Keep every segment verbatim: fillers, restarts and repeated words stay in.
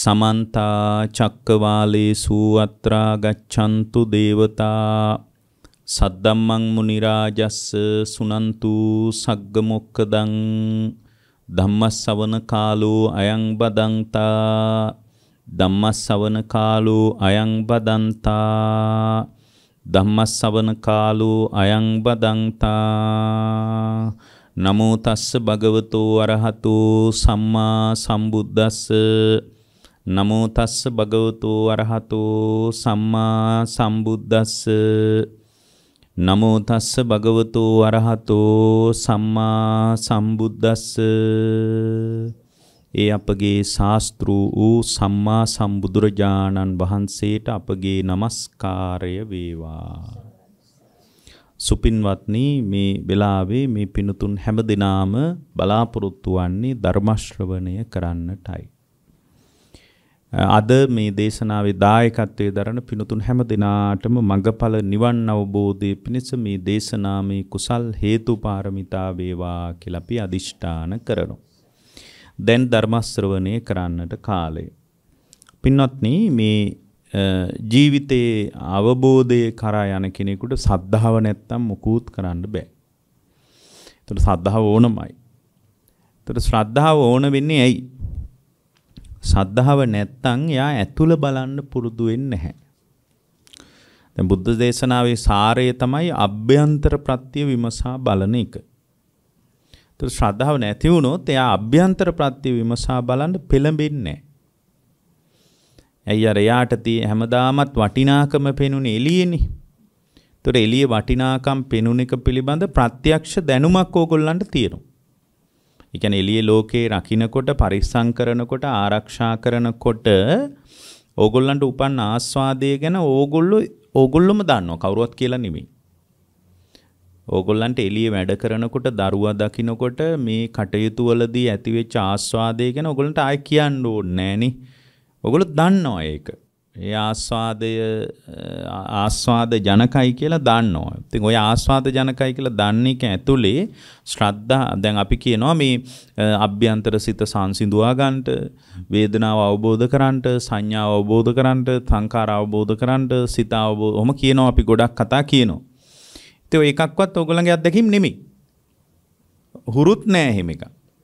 समन्ता चक्कवालेषु अत्रा गच्छन्तु देवता सद्दम्मं मुनिराजस्स सुनन्तु सग्गमोक्खदं धम्मස්සවන කාලෝ අයං බදන්තා ධම්මස්සවන කාලෝ අයං බදන්තා ධම්මස්සවන කාලෝ අයං බදන්තා නමෝ තස්ස භගවතෝ අරහතෝ සම්මා සම්බුද්දස්ස නමෝ තස්ස භගවතෝ අරහතෝ සම්මා සම්බුද්දස්ස නමෝ තස්ස භගවතෝ අරහතෝ සම්මා සම්බුද්දස්ස. ඒ අපගේ ශාස්ත්‍රු වූ සම්මා සම්බුදුරජාණන් වහන්සේට අපගේ නමස්කාරය වේවා. සුපින්වත්නි, මේ වෙලාවේ මේ පිනුතුන් හැමදෙනාම බලාපොරොත්තු වන්නේ ධර්ම ශ්‍රවණය කරන්නටයි. අද මේ දේශනාවේ දායකත්වයේ දරන පිනුතුන් හැම දිනාටම මඟඵල නිවන් අවබෝධයේ පිණිස මේ දේශනාමේ කුසල් හේතු පාරමිතා වේවා කියලා අපි අදිෂ්ඨාන කරනවා. දැන් ධර්ම ශ්‍රවණය කරන්නට කාලය. පින්වත්නි, මේ ජීවිතයේ අවබෝධය කරා යන කෙනෙකුට සද්ධාව නැත්තම් මුකුත් කරන්න බෑ. ඒතර සද්ධාව ඕනමයි. ඒතර ශ්‍රද්ධාව ඕන වෙන්නේ ඇයි? සද්ධාව නැත්තම් යා ඇතුළ බලන්න පුරුදු වෙන්නේ නැහැ. දැන් බුද්ධ දේශනාවේ සාරය තමයි අභ්‍යන්තර ප්‍රත්‍ය විමසා බලන එක. ඒත් ශ්‍රද්ධාව නැති වුණොත් එයා අභ්‍යන්තර ප්‍රත්‍ය විමසා බලන්න පෙළඹෙන්නේ නැහැ. ඇයි අර යාට tie හැමදාමත් වටිනාකම පෙනුනේ එළියේනේ. ඒතර එළියේ වටිනාකම් පෙනුන එක පිළිබඳ ප්‍රත්‍යක්ෂ දැනුමක් ඕගොල්ලන්ට තියෙනවා. ඒ කියන්නේ එළියේ ලෝකේ රකින්නකොට පරිස්සම් කරනකොට ආරක්ෂා කරනකොට ඕගොල්ලන්ට උපන් ආස්වාදය ගැන ඕගොල්ලෝ ඕගොල්ලොම දන්නවා, කවුරුවත් කියලා නෙමෙයි. ඕගොල්ලන්ට එළියේ වැඩ කරනකොට දරුවා දකින්නකොට මේ කටයුතු වලදී ඇතිවෙච්ච ආස්වාදය ගැන ඕගොල්ලන්ට ආයෙ කියන්න ඕනේ නෑනේ. ඕගොල්ලෝ දන්නවා ඒක. ඒ ආස්වාදය ආස්වාද ජනකයි කියලා දන්නවා. ඉතින් ඔය ආස්වාද ජනකයි කියලා දන්න එක ඇතුලේ ශ්‍රද්ධා, දැන් අපි කියනවා මේ අභ්‍යන්තර සිත සංසිඳුවා ගන්නට, වේදනාව අවබෝධ කරන්නට, සංඥාව අවබෝධ කරන්නට, සංකාර අවබෝධ කරන්නට, සිත අවබෝධ, ඔහොම කියනවා අපි ගොඩක් කතා කියනවා. ඉතින් ඔය එකක්වත් ඕගොල්ලන්ගේ අත්දැකීම් නෙමෙයි. හුරුත් නෑ එහෙම එකක්.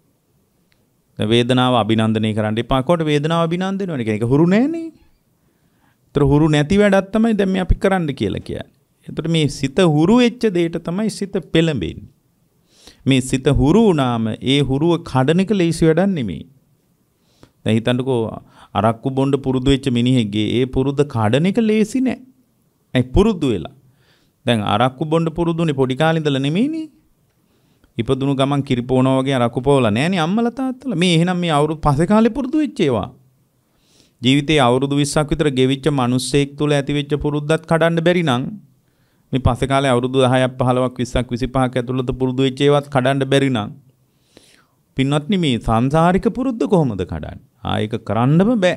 වේදනාව අභිනන්දනය කරන්න එපා. කොට වේදනාව අභිනන්දනය වෙන එක හුරු නෑනේ. හුරු නැති වැඩක් තමයි දැන් මේ අපි කරන්න කියලා කියන්නේ. එතකොට මේ සිත හුරු වෙච්ච දෙයට තමයි සිත පෙළඹෙන්නේ. මේ සිත හුරු වුණාම ඒ හුරුව කඩන එක ලේසි වැඩක් නෙමෙයි. දැන් හිතන්නකෝ අරක්කු බොණ්ඩ පුරුදු වෙච්ච මිනිහෙක්ගේ ඒ පුරුද්ද කඩන එක ලේසි නෑ. ඒ පුරුදු වෙලා. දැන් අරක්කු බොණ්ඩ පුරුදුනේ පොඩි කාලේ ඉඳලා නෙමෙයිනේ. ඉපදුණු ගමන් කිරිපෝනවා වගේ අරක්කු පොවලා නෑනේ අම්මලා තාත්තලා. මේ එහෙනම් මේ අවුරුදු පස්සේ කාලේ පුරුදු වෙච්ච ඒවා. ජීවිතේ අවුරුදු විස්සක් විතර ගෙවිච්ච මිනිස්සෙක් තුල ඇතිවෙච්ච පුරුද්දත් කඩන්න බැරි නම් මේ පස්සේ කාලේ අවුරුදු දහයක් පහළොවක් විස්සක් විසිපහක් ඇතුළත පුරුදු වෙච්ච ඒවත් කඩන්න බැරි නම් පින්වත්නි, මේ සංසාරික පුරුද්ද කොහොමද කඩන්නේ? ආ ඒක කරන්නම බෑ.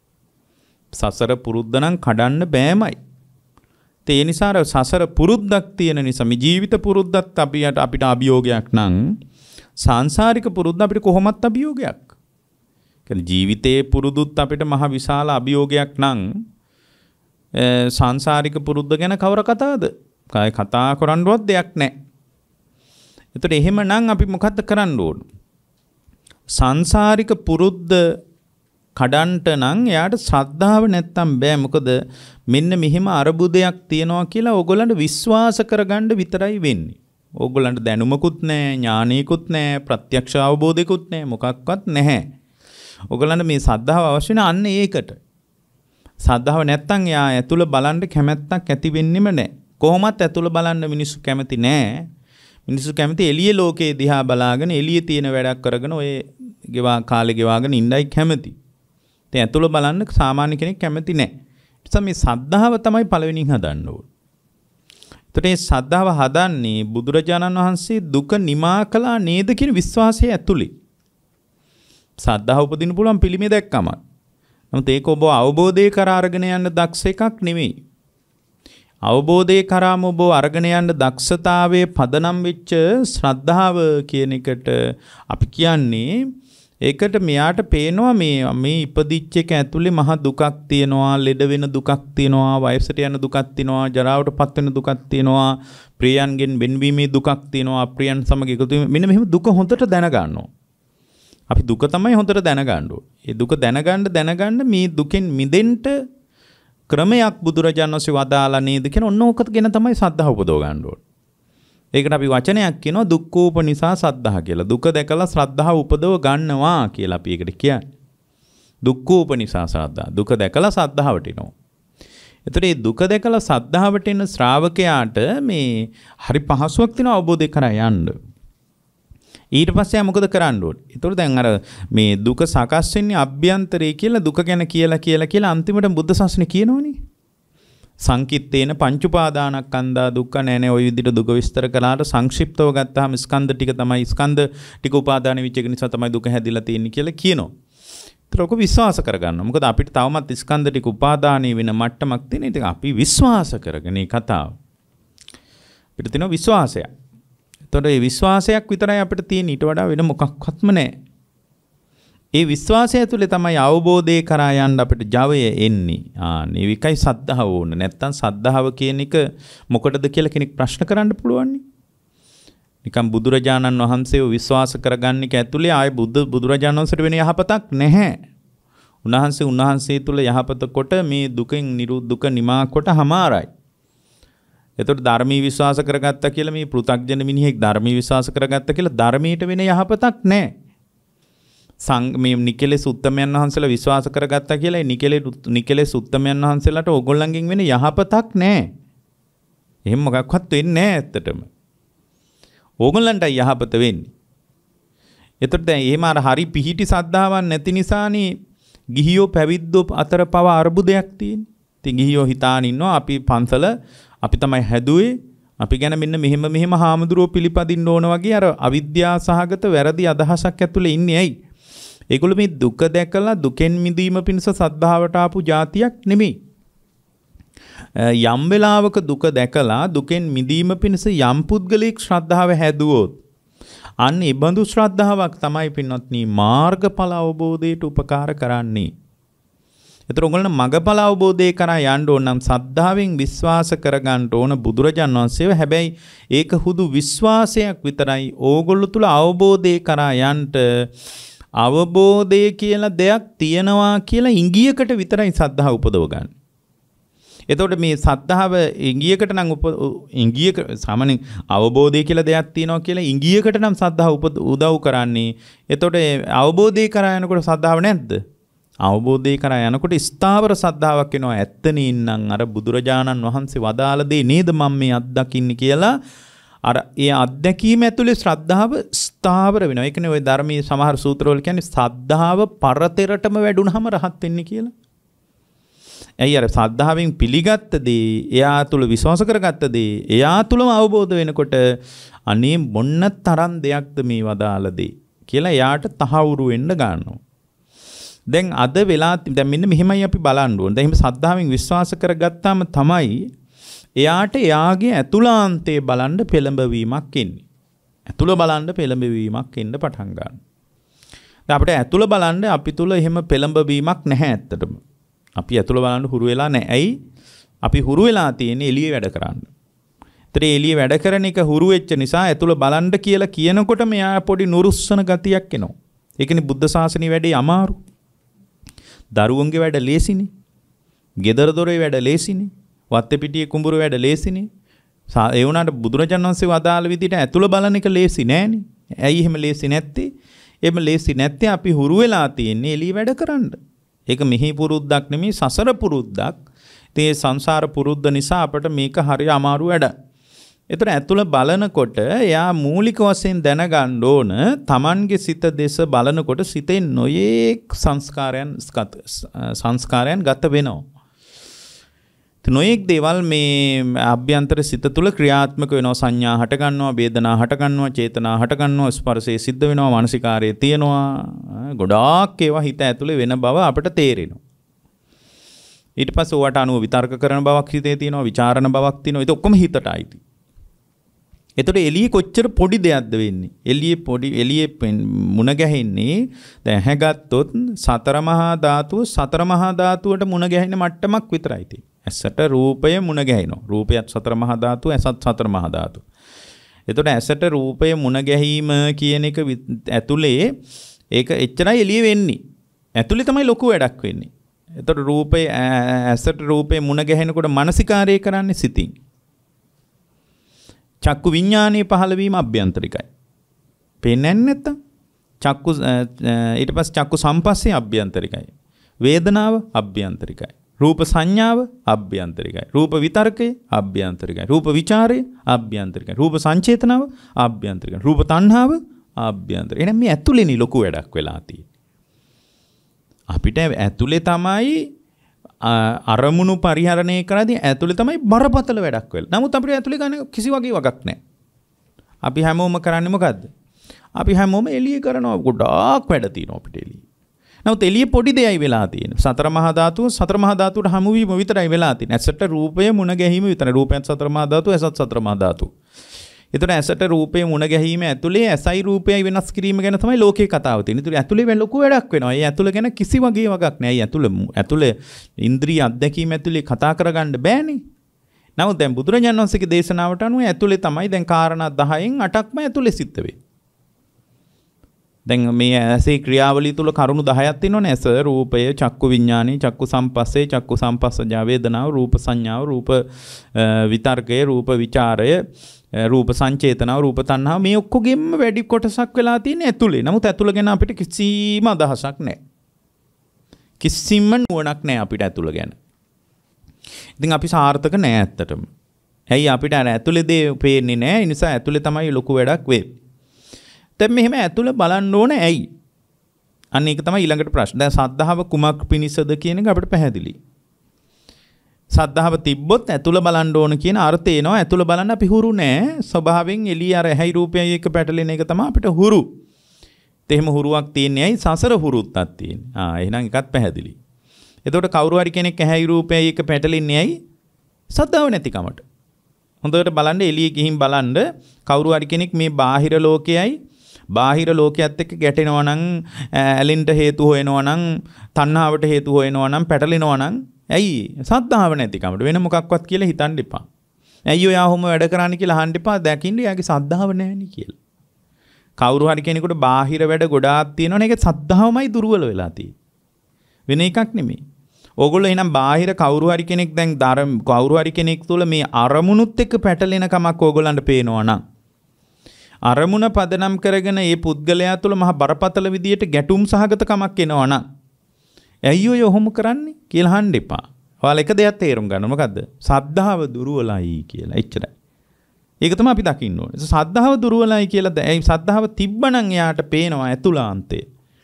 සසර පුරුද්ද නම් කඩන්න බෑමයි. ඒ නිසා සසර පුරුද්දක් තියෙන නිසා මේ ජීවිත පුරුද්දත් අපිට අපිට අභියෝගයක් නම් සංසාරික පුරුද්ද අපිට කොහොමත් අභියෝගයක්. ජීවිතයේ පුරුදුත් අපිට මහ විශාල අභියෝගයක් නම් සංසාරික පුරුද්ද ගැන කවර කතාවද? කාය කතා කරන්නවත් දෙයක් නැහැ. ඒතර එහෙමනම් අපි මොකද්ද කරන්න ඕන? සංසාරික පුරුද්ද කඩන්ට නම් එයාට ශ්‍රද්ධාව නැත්තම් බෑ. මොකද මෙන්න මෙහෙම අරුබුදයක් තියනවා කියලා ඕගොල්ලන්ට විශ්වාස කරගන්න විතරයි වෙන්නේ. ඕගොල්ලන්ට දැනුමකුත් නැහැ, ඥානයකුත් නැහැ, ප්‍රත්‍යක්ෂ අවබෝධයකුත් නැහැ, මොකක්වත් නැහැ. ඔයගලන්ට මේ සද්ධාව අවශ්‍ය නැහැ අන්න ඒකට. සද්ධාව නැත්තම් යා ඇතුළ බලන්න කැමැත්තක් ඇති වෙන්නෙම නැහැ. කොහොමත් ඇතුළ බලන්න මිනිස්සු කැමති නැහැ. මිනිස්සු කැමති එළියේ ලෝකේ දිහා බලාගෙන එළියේ තියෙන වැඩක් කරගෙන ඔය ගෙවා කාලේ ගෙවාගෙන ඉන්නයි කැමති. ඉතින් ඇතුළ බලන්න සාමාන්‍ය කෙනෙක් කැමති නැහැ. ඒ නිසා මේ සද්ධාව තමයි පළවෙනින් හදන්න ඕනේ. එතකොට මේ සද්ධාව හදන්නේ බුදුරජාණන් වහන්සේ දුක නිමා කළා නේද කියන විශ්වාසය ඇතුළේ. සද්ධාව උපදින්න පුළුවන් පිළිමේ දැක්කම. නමුත් ඒක ඔබ අවබෝධය කරා අරගෙන යන්න දක්ෂ එකක් නෙමෙයි. අවබෝධය කරාම ඔබ අරගෙන යන්න දක්ෂතාවයේ පදනම් වෙච්ච ශ්‍රද්ධාව කියන එකට අපි කියන්නේ ඒකට මෙයාට පේනවා මේ මේ ඉපදිච්ච එක ඇතුලේ මහ දුකක් තියෙනවා, ලෙඩ වෙන දුකක් තියෙනවා, වයසට යන දුකක් තියෙනවා, ජරාවට පත් වෙන දුකක් තියෙනවා, ප්‍රියයන්ගෙන් වෙන්වීමේ දුකක් තියෙනවා, අප්‍රියයන් සමග එකතු වීම, මෙන්න මෙහෙම දුක හොඳට දැනගන්නවා. අපි දුක තමයි හොඳට දැනගන්න ඕනේ. ඒ දුක දැනගන්න දැනගන්න මේ දුකෙන් මිදෙන්න ක්‍රමයක් බුදුරජාණන් වහන්සේ වදාලා නේද කියන ඔන්න ඕකත් ගැන තමයි සද්ධා උපදව ගන්න ඕනේ. ඒකට අපි වචනයක් කියනවා දුක්ඛෝපනිසා සද්ධා කියලා. දුක දැකලා ශ්‍රද්ධාව උපදව ගන්නවා කියලා අපි ඒකට කියන්නේ. දුක්ඛෝපනිසා සද්ධා. දුක දැකලා සද්ධාවට එනවා. එතකොට මේ දුක දැකලා සද්ධාවට එන ශ්‍රාවකයාට මේ හරි පහසුවක් තියෙනවා අවබෝධය කරා යන්න. ඊට පස්සේ මොකද කරන්න ඕනේ? ඒතකොට දැන් අර මේ දුක සකස් වෙන්නේ අභ්‍යන්තරේ කියලා දුක ගැන කියලා කියලා කියලා අන්තිමට බුද්ධ ශාසනය කියනවනේ. සංකිට්ඨේන පංච උපාදානස්කන්ධා දුක්ඛ නෑ නේ ඔය විදිහට දුක විස්තර කළාට සංක්ෂිප්තව ගත්තාම ස්කන්ධ ටික තමයි ස්කන්ධ ටික උපාදාන වෙච්ච එක නිසා තමයි දුක හැදිලා තියෙන්නේ කියලා කියනවා. ඒතර ඔක විශ්වාස කරගන්න. මොකද අපිට තවමත් ස්කන්ධ ටික උපාදානී වෙන මට්ටමක් තියෙන. ඉතින් අපි විශ්වාස කරගෙන මේ කතාව. අපිට තියෙන විශ්වාසය. එතකොට මේ විශ්වාසයක් විතරයි අපිට තියෙන, ඊට වඩා වෙන මොකක්වත්ම නැහැ. ඒ විශ්වාසය ඇතුලේ තමයි අවබෝධය කරා යන්න අපිට ජවය එන්නේ. ආ නිවිකයි සද්ධාව ඕන. නැත්තම් සද්ධාව කියන එක මොකටද කියලා කෙනෙක් ප්‍රශ්න කරන්න පුළුවන් නේ. නිකම් බුදුරජාණන් වහන්සේව විශ්වාස කරගන්න එක ඇතුලේ ආයේ බුදු බුදුරජාණන් වහන්සේට වෙන යහපතක් නැහැ. උන්වහන්සේ උන්වහන්සේ තුල යහපත කොට මේ දුකෙන් නිරු දුක නිමා කොට හමාරයි. එතකොට ධර්මී විශ්වාස කරගත්තා කියලා මේ පෘථග්ජන මිනිහෙක් ධර්මී විශ්වාස කරගත්තා කියලා ධර්මයට වෙන යහපතක් නැහැ. සං මේ නිකලෙස් උත්තමයන් වහන්සේලා විශ්වාස කරගත්තා කියලා ඒ නිකලෙස් නිකලෙස් උත්තමයන් වහන්සේලාට ඕගොල්ලන්ගෙන් වෙන යහපතක් නැහැ. එහෙම මොකක්වත් වෙන්නේ නැහැ ඇත්තටම. ඕගොල්ලන්ටයි යහපත වෙන්නේ. එතකොට දැන් එහෙම අර හරි පිහිටි සද්ධාවක් නැති නිසානේ ගිහියෝ පැවිද්දෝ අතර පව අරුබුදයක් තියෙන්නේ. ඉතින් ගිහියෝ හිතාන ඉන්නවා අපි පන්සල අපි තමයි හැදුවේ, අපි ගැන මෙන්න මෙහෙම මෙහෙම හාමුදුරුවෝ පිළිපදින්න ඕන වගේ අර අවිද්‍යා සහගත වැරදි අදහසක් ඇතුලේ ඉන්නේ ඇයි? ඒගොල්ලෝ මේ දුක දැකලා දුකෙන් මිදීම පිණිස සද්ධාවට ආපු જાතියක් නෙමෙයි. යම් වෙලාවක දුක දැකලා දුකෙන් මිදීම පිණිස යම් පුද්ගලික ශ්‍රද්ධාව හැදුවොත් අන්න ඒ බඳු ශ්‍රද්ධාවක් තමයි පින්වත්නි මාර්ගඵල අවබෝධයට උපකාර කරන්නේ. ඒතර ඔයගොල්ලෝ මගඵල අවබෝධය කරා යන්න ඕන නම් සද්ධාවෙන් විශ්වාස කරගන්න ඕන බුදුරජාණන් වහන්සේව. හැබැයි ඒක හුදු විශ්වාසයක් විතරයි. ඕගොල්ලෝ තුල අවබෝධය කරා යන්න අවබෝධය කියලා දෙයක් තියනවා කියලා ඉංගියකට විතරයි සද්ධාව උපදව ගන්න. එතකොට මේ සද්ධාව ඉංගියකට නම් ඉංගියක සාමාන්‍ය අවබෝධය කියලා දෙයක් තියෙනවා කියලා ඉංගියකට නම් සද්ධාව උදව් කරන්නේ. එතකොට අවබෝධය කරා යනකොට සද්ධාව නැද්ද? අවබෝධය කරා යනකොට ස්ථාවර සද්ධාාවක් එනවා. ඇත්තනේ ඉන්නම් අර බුදුරජාණන් වහන්සේ වදාළ දේ නේද මම මේ අත්දකින්නේ කියලා අර ඒ අත්දැකීම ඇතුලේ ශ්‍රද්ධාව ස්ථාවර වෙනවා. ඒ කියන්නේ ওই ධර්මයේ සමහර සූත්‍රවල කියන්නේ සද්ධාව පරතරටම වැඩුණාම රහත් වෙන්නේ කියලා. ඇයි අර සද්ධාවෙන් පිළිගත්ත දේ, එයා තුල විශ්වාස කරගත්ත දේ, එයා තුලම අවබෝධ වෙනකොට අනේ මොන්න තරම් දෙයක්ද මේ වදාළ දේ කියලා එයාට තහවුරු වෙන්න ගන්නවා. දැන් අද වෙලා දැන් මෙන්න මෙහෙමයි අපි බලන්න ඕනේ. දැන් එහෙම සද්ධාවෙන් විශ්වාස කරගත්තාම තමයි එයාට එයාගේ ඇතුළාන්තයේ බලන්න පෙළඹවීමක් එන්නේ. ඇතුළ බලන්න පෙළඹවීමක් එන්න පටන් ගන්නවා. දැන් අපිට ඇතුළ බලන්න අපි තුල එහෙම පෙළඹවීමක් නැහැ ඇත්තටම. අපි ඇතුළ බලන්න හුරු වෙලා නැහැ. ඇයි? අපි හුරු වෙලා තියෙන්නේ එළියේ වැඩ කරන්න. ඒතර එළියේ වැඩ කරන එක හුරු වෙච්ච නිසා ඇතුළ බලන්න කියලා කියනකොට මෙයා පොඩි නුරුස්සන ගතියක් එනවා. ඒ කියන්නේ බුද්ධ ශාසනයේ වැඩේ අමාරු. දරුවන්ගේ වැඩ ලේසිනේ. ගෙදර දොරේ වැඩ ලේසිනේ. වත්තේ පිටියේ කුඹුර වැඩ ලේසිනේ. ඒ වුණාට බුදුරජාණන් වහන්සේ වදාළ විදිහට ඇතුළ බලන එක ලේසි නෑනේ. ඇයි එහෙම ලේසි නැත්තේ? එහෙම ලේසි නැත්තේ අපි හුරු වෙලා තියෙන්නේ එළිය වැඩ කරන්න. ඒක මෙහි පුරුද්දක් නෙමෙයි සසර පුරුද්දක්. ඉතින් ඒ සංසාර පුරුද්ද නිසා අපිට මේක හරිය අමාරු වැඩක්. ඒතර ඇතුළ බලනකොට එයා මූලික වශයෙන් දැනගන්න ඕන තමන්ගේ සිත දෙස බලනකොට සිතේ නොයේක් සංස්කාරයන් සංස්කාරයන් ගත වෙනවා. නොයෙක් දේවල් මේ අභ්‍යන්තර සිත තුළ ක්‍රියාත්මක වෙනවා. සංඥා හට ගන්නවා, වේදනා හට ගන්නවා, චේතනා හට ගන්නවා, ස්පර්ශයේ සිද්ධ වෙනවා, මානසිකාරයේ තියෙනවා. ගොඩාක් ඒවා හිත ඇතුලේ වෙන බව අපිට තේරෙනවා. ඊට පස්සේ ඕවට අනුව විතර්ක කරන බවක් හිතේ තියෙනවා, ਵਿਚාරණ බවක් තියෙනවා. ඒක ඔක්කොම හිතට අයිති. එතකොට එළියේ කොච්චර පොඩි දෙයක්ද වෙන්නේ? එළියේ පොඩි එළියේ මුණ ගැහෙන්නේ දැන් හැගත්තොත් සතර මහා ධාතුව සතර මහා ධාතුවට මුණ ගැහෙන මට්ටමක් විතරයි තියෙන්නේ. ඇසට රූපය මුණ ගැහෙනවා. රූපයත් සතර මහා ධාතුව, ඇසත් සතර මහා ධාතුව. එතකොට ඇසට රූපය මුණ ගැහිම කියන එක ඇතුලේ ඒක එච්චරයි එළියේ වෙන්නේ. ඇතුලේ තමයි ලොකු වැඩක් වෙන්නේ. එතකොට රූපය ඇසට රූපේ මුණ ගැහෙනකොට මානසිකාරය කරන්නේ සිතින්. චක්කු විඥානයේ පහළ වීම අභ්‍යන්තරිකයි. පේන්නේ නැත්තම් චක්කු ඊට පස්සේ චක්කු සම්පස්සේ අභ්‍යන්තරිකයි. වේදනාව අභ්‍යන්තරිකයි. රූප සංඥාව අභ්‍යන්තරිකයි. රූප විතර්කය අභ්‍යන්තරිකයි. රූප විචාරය අභ්‍යන්තරිකයි. රූප සංචේතනාව අභ්‍යන්තරිකයි. රූප තණ්හාව අභ්‍යන්තරිකයි. එහෙනම් මේ ඇතුලේනි ලොකු වැඩක් වෙලා තියෙන්නේ. අපිට ඇතුලේ තමයි අරමුණු පරිහරණය කරද්දී ඇතුලේ තමයි බරපතල වැඩක් වෙලා. නමුත් අපිට ඇතුලේ ගන්න කිසි වගේ වගක් නැහැ. අපි හැමෝම කරන්නේ මොකද්ද? අපි හැමෝම එළියේ කරනවා. ගොඩාක් වැඩ තියෙනවා අපිට එළියේ. නමුත් එළියේ පොඩි දෙයයි වෙලා තියෙන්නේ. සතර මහා ධාතුව සතර මහා ධාතුවට හමු වීම විතරයි වෙලා තියෙන්නේ. ඇසට රූපය මුණ ගැහිම විතරයි. රූපයත් සතර මහා ධාතුව, ඇසත් සතර මහා ධාතුව. ඒතර ඇසට රූපේ මුණ ගැහිම ඇතුලේ ඇසයි රූපයයි වෙනස් කිරීම ගැන තමයි ලෝකේ කතාව තියෙන්නේ. ඒතර ඇතුලේ ලොකු වැඩක් වෙනවා. ඒ ඇතුල ගැන කිසි වගේ වගක් නෑ. ඒ ඇතුල ඇතුලේ ඉන්ද්‍රිය අධ්‍යක්ීම ඇතුලේ කතා කරගන්න බෑනේ. නමුත් දැන් බුදුරජාණන් වහන්සේගේ දේශනාවට අනුව ඇතුලේ තමයි දැන් කාරණා දහයෙන් අටක්ම ඇතුලේ සිද්ධ වෙන්නේ. දැන් මේ ඇසේ ක්‍රියාවලිය තුල කරුණු දහයක් තියෙනවනේ. ඇස, රූපය, චක්කු විඥානී, චක්කු සම්පස්සේ, චක්කු සම්පස්සජා වේදනාව, රූප සංඥාව, රූප විතර්කය, රූප විචාරය, රූප සංචේතනාව, රූප තණ්හාව, මේ ඔක්කොගෙම වැඩි කොටසක් වෙලා තියෙන ඇතුලේ. නමුත් ඇතුල ගැන අපිට කිසිම අදහසක් නැහැ. කිසිම නුවණක් නැහැ අපිට ඇතුල ගැන. ඉතින් අපි සාර්ථක නැහැ ඇත්තටම. ඇයි අපිට අර ඇතුලේ දේ පේන්නේ නැහැ. ඒ නිසා ඇතුලේ තමයි ලොකු වැඩක් වෙන්නේ. දැන් මෙහෙම ඇතුළ බලන්න ඕන ඇයි? අන්න ඒක තමයි ඊළඟට ප්‍රශ්න. දැන් සද්ධාව කුමක් පිණිසද කියන එක අපිට පැහැදිලි. සද්ධාව තිබ්බොත් ඇතුළ බලන්න ඕන කියන අර්ථය එනවා. ඇතුළ බලන්න අපි හුරු නෑ. ස්වභාවයෙන් එළිය අර ඇහැයි රූපයයි එක පැටලෙන එක තමයි අපිට හුරු. ඒත් එහෙම හුරුවක් තියන්නේ ඇයි? සසර හුරුත්තක් තියෙන්නේ. ආ එහෙනම් එකත් පැහැදිලි. එතකොට කවුරු හරි කෙනෙක් ඇහැයි රූපයයි එක පැටලෙන්නේ ඇයි? සද්ධාව නැතිකමට. හොඳට බලන්න එළිය ගිහින් බලන්න කවුරු හරි කෙනෙක් මේ බාහිර ලෝකයයි බාහිර ලෝකයේත් එක්ක ගැටෙනවා නම් ඇලින්ට හේතු හොයනවා නම් තණ්හාවට හේතු හොයනවා නම් පැටලෙනවා නම් ඇයි සද්ධාව නැතිකමට වෙන මොකක්වත් කියලා හිතන්න එපා. ඇයි ඔයා ඔහොම වැඩ කරන්නේ කියලා අහන්න එපා. දැකින්න යාගේ සද්ධාව නැහැනේ කියලා. කවුරු හරි කෙනෙකුට බාහිර වැඩ ගොඩාක් තියෙනවනේ ඒක සද්ධාවමයි දුර්වල වෙලා තියෙන්නේ. වෙන එකක් නෙමෙයි. ඕගොල්ලෝ එහෙනම් බාහිර කවුරු හරි කෙනෙක් දැන් ධර්ම කවුරු හරි කෙනෙක් තුළ මේ අරමුණුත් එක්ක පැටලෙන කමක් ඕගොල්ලන්ට පේනවා නම් අරමුණ පදනම් කරගෙන මේ පුද්ගලයා තුළ මහ බරපතල විදියට ගැටුම් සහගත කමක් එනවා නම් ඇයි ඔය ඔහොම කරන්නේ කියලා අහන්න එපා. ඔයාලා එක දෙයක් තේරුම් ගන්න මොකද්ද? සද්ධාව දුර්වලයි කියලා. එච්චරයි. ඒක තමයි අපි දකින්න ඕනේ. සද්ධාව දුර්වලයි කියලා ඒ සද්ධාව තිබ්බනම් එයාට පේනවා ඇතුළාන්තේ.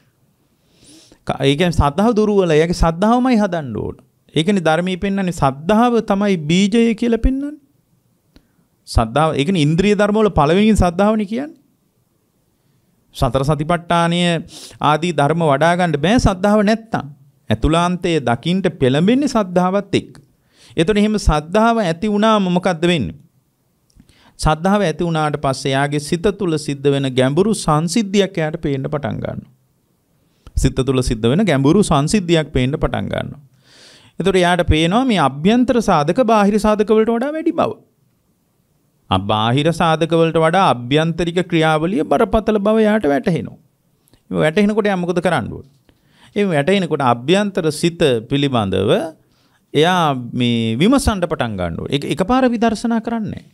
ඒ කියන්නේ සද්ධාව දුර්වලයි. ඒකේ සද්ධාවමයි හදන්න ඕන. ඒකනේ ධර්මයේ පෙන්වන්නේ සද්ධාව තමයි බීජය කියලා පෙන්වන්නේ. සද්ධාව ඒ කියන්නේ ඉන්ද්‍රිය ධර්ම වල පළවෙනි සද්ධාවනේ කියන්නේ. සතර සතිපට්ඨානය ආදී ධර්ම වඩා ගන්න බෑ සද්ධාව නැත්තම්. ඇතුළාන්තයේ දකින්ට පෙළඹෙන්නේ සද්ධාවත් එක්ක. එතකොට එහෙම සද්ධාව ඇති වුණාම මොකද්ද වෙන්නේ? සද්ධාව ඇති වුණාට පස්සේ යාගේ සිත තුල සිද්ධ වෙන ගැඹුරු සංසිද්ධියක් යාට පේන්න පටන් ගන්නවා. සිත තුල සිද්ධ වෙන ගැඹුරු සංසිද්ධියක් පේන්න පටන් ගන්නවා. එතකොට යාට පේනවා මේ අභ්‍යන්තර සාධක බාහිර සාධක වලට වඩා වැඩි බව. බාහිර සාධක වලට වඩා අභ්‍යන්තරික ක්‍රියාවලිය බරපතල බව යාට වැටහෙනවා. මේ වැටහෙනකොට යා මොකද කරන්න ඕන? ඒ වැටහෙනකොට අභ්‍යන්තර සිත පිළිබඳව එයා මේ විමසන්න පටන් ගන්න ඕනේ. ඒක එකපාර විදර්ශනා කරන්නේ නැහැ.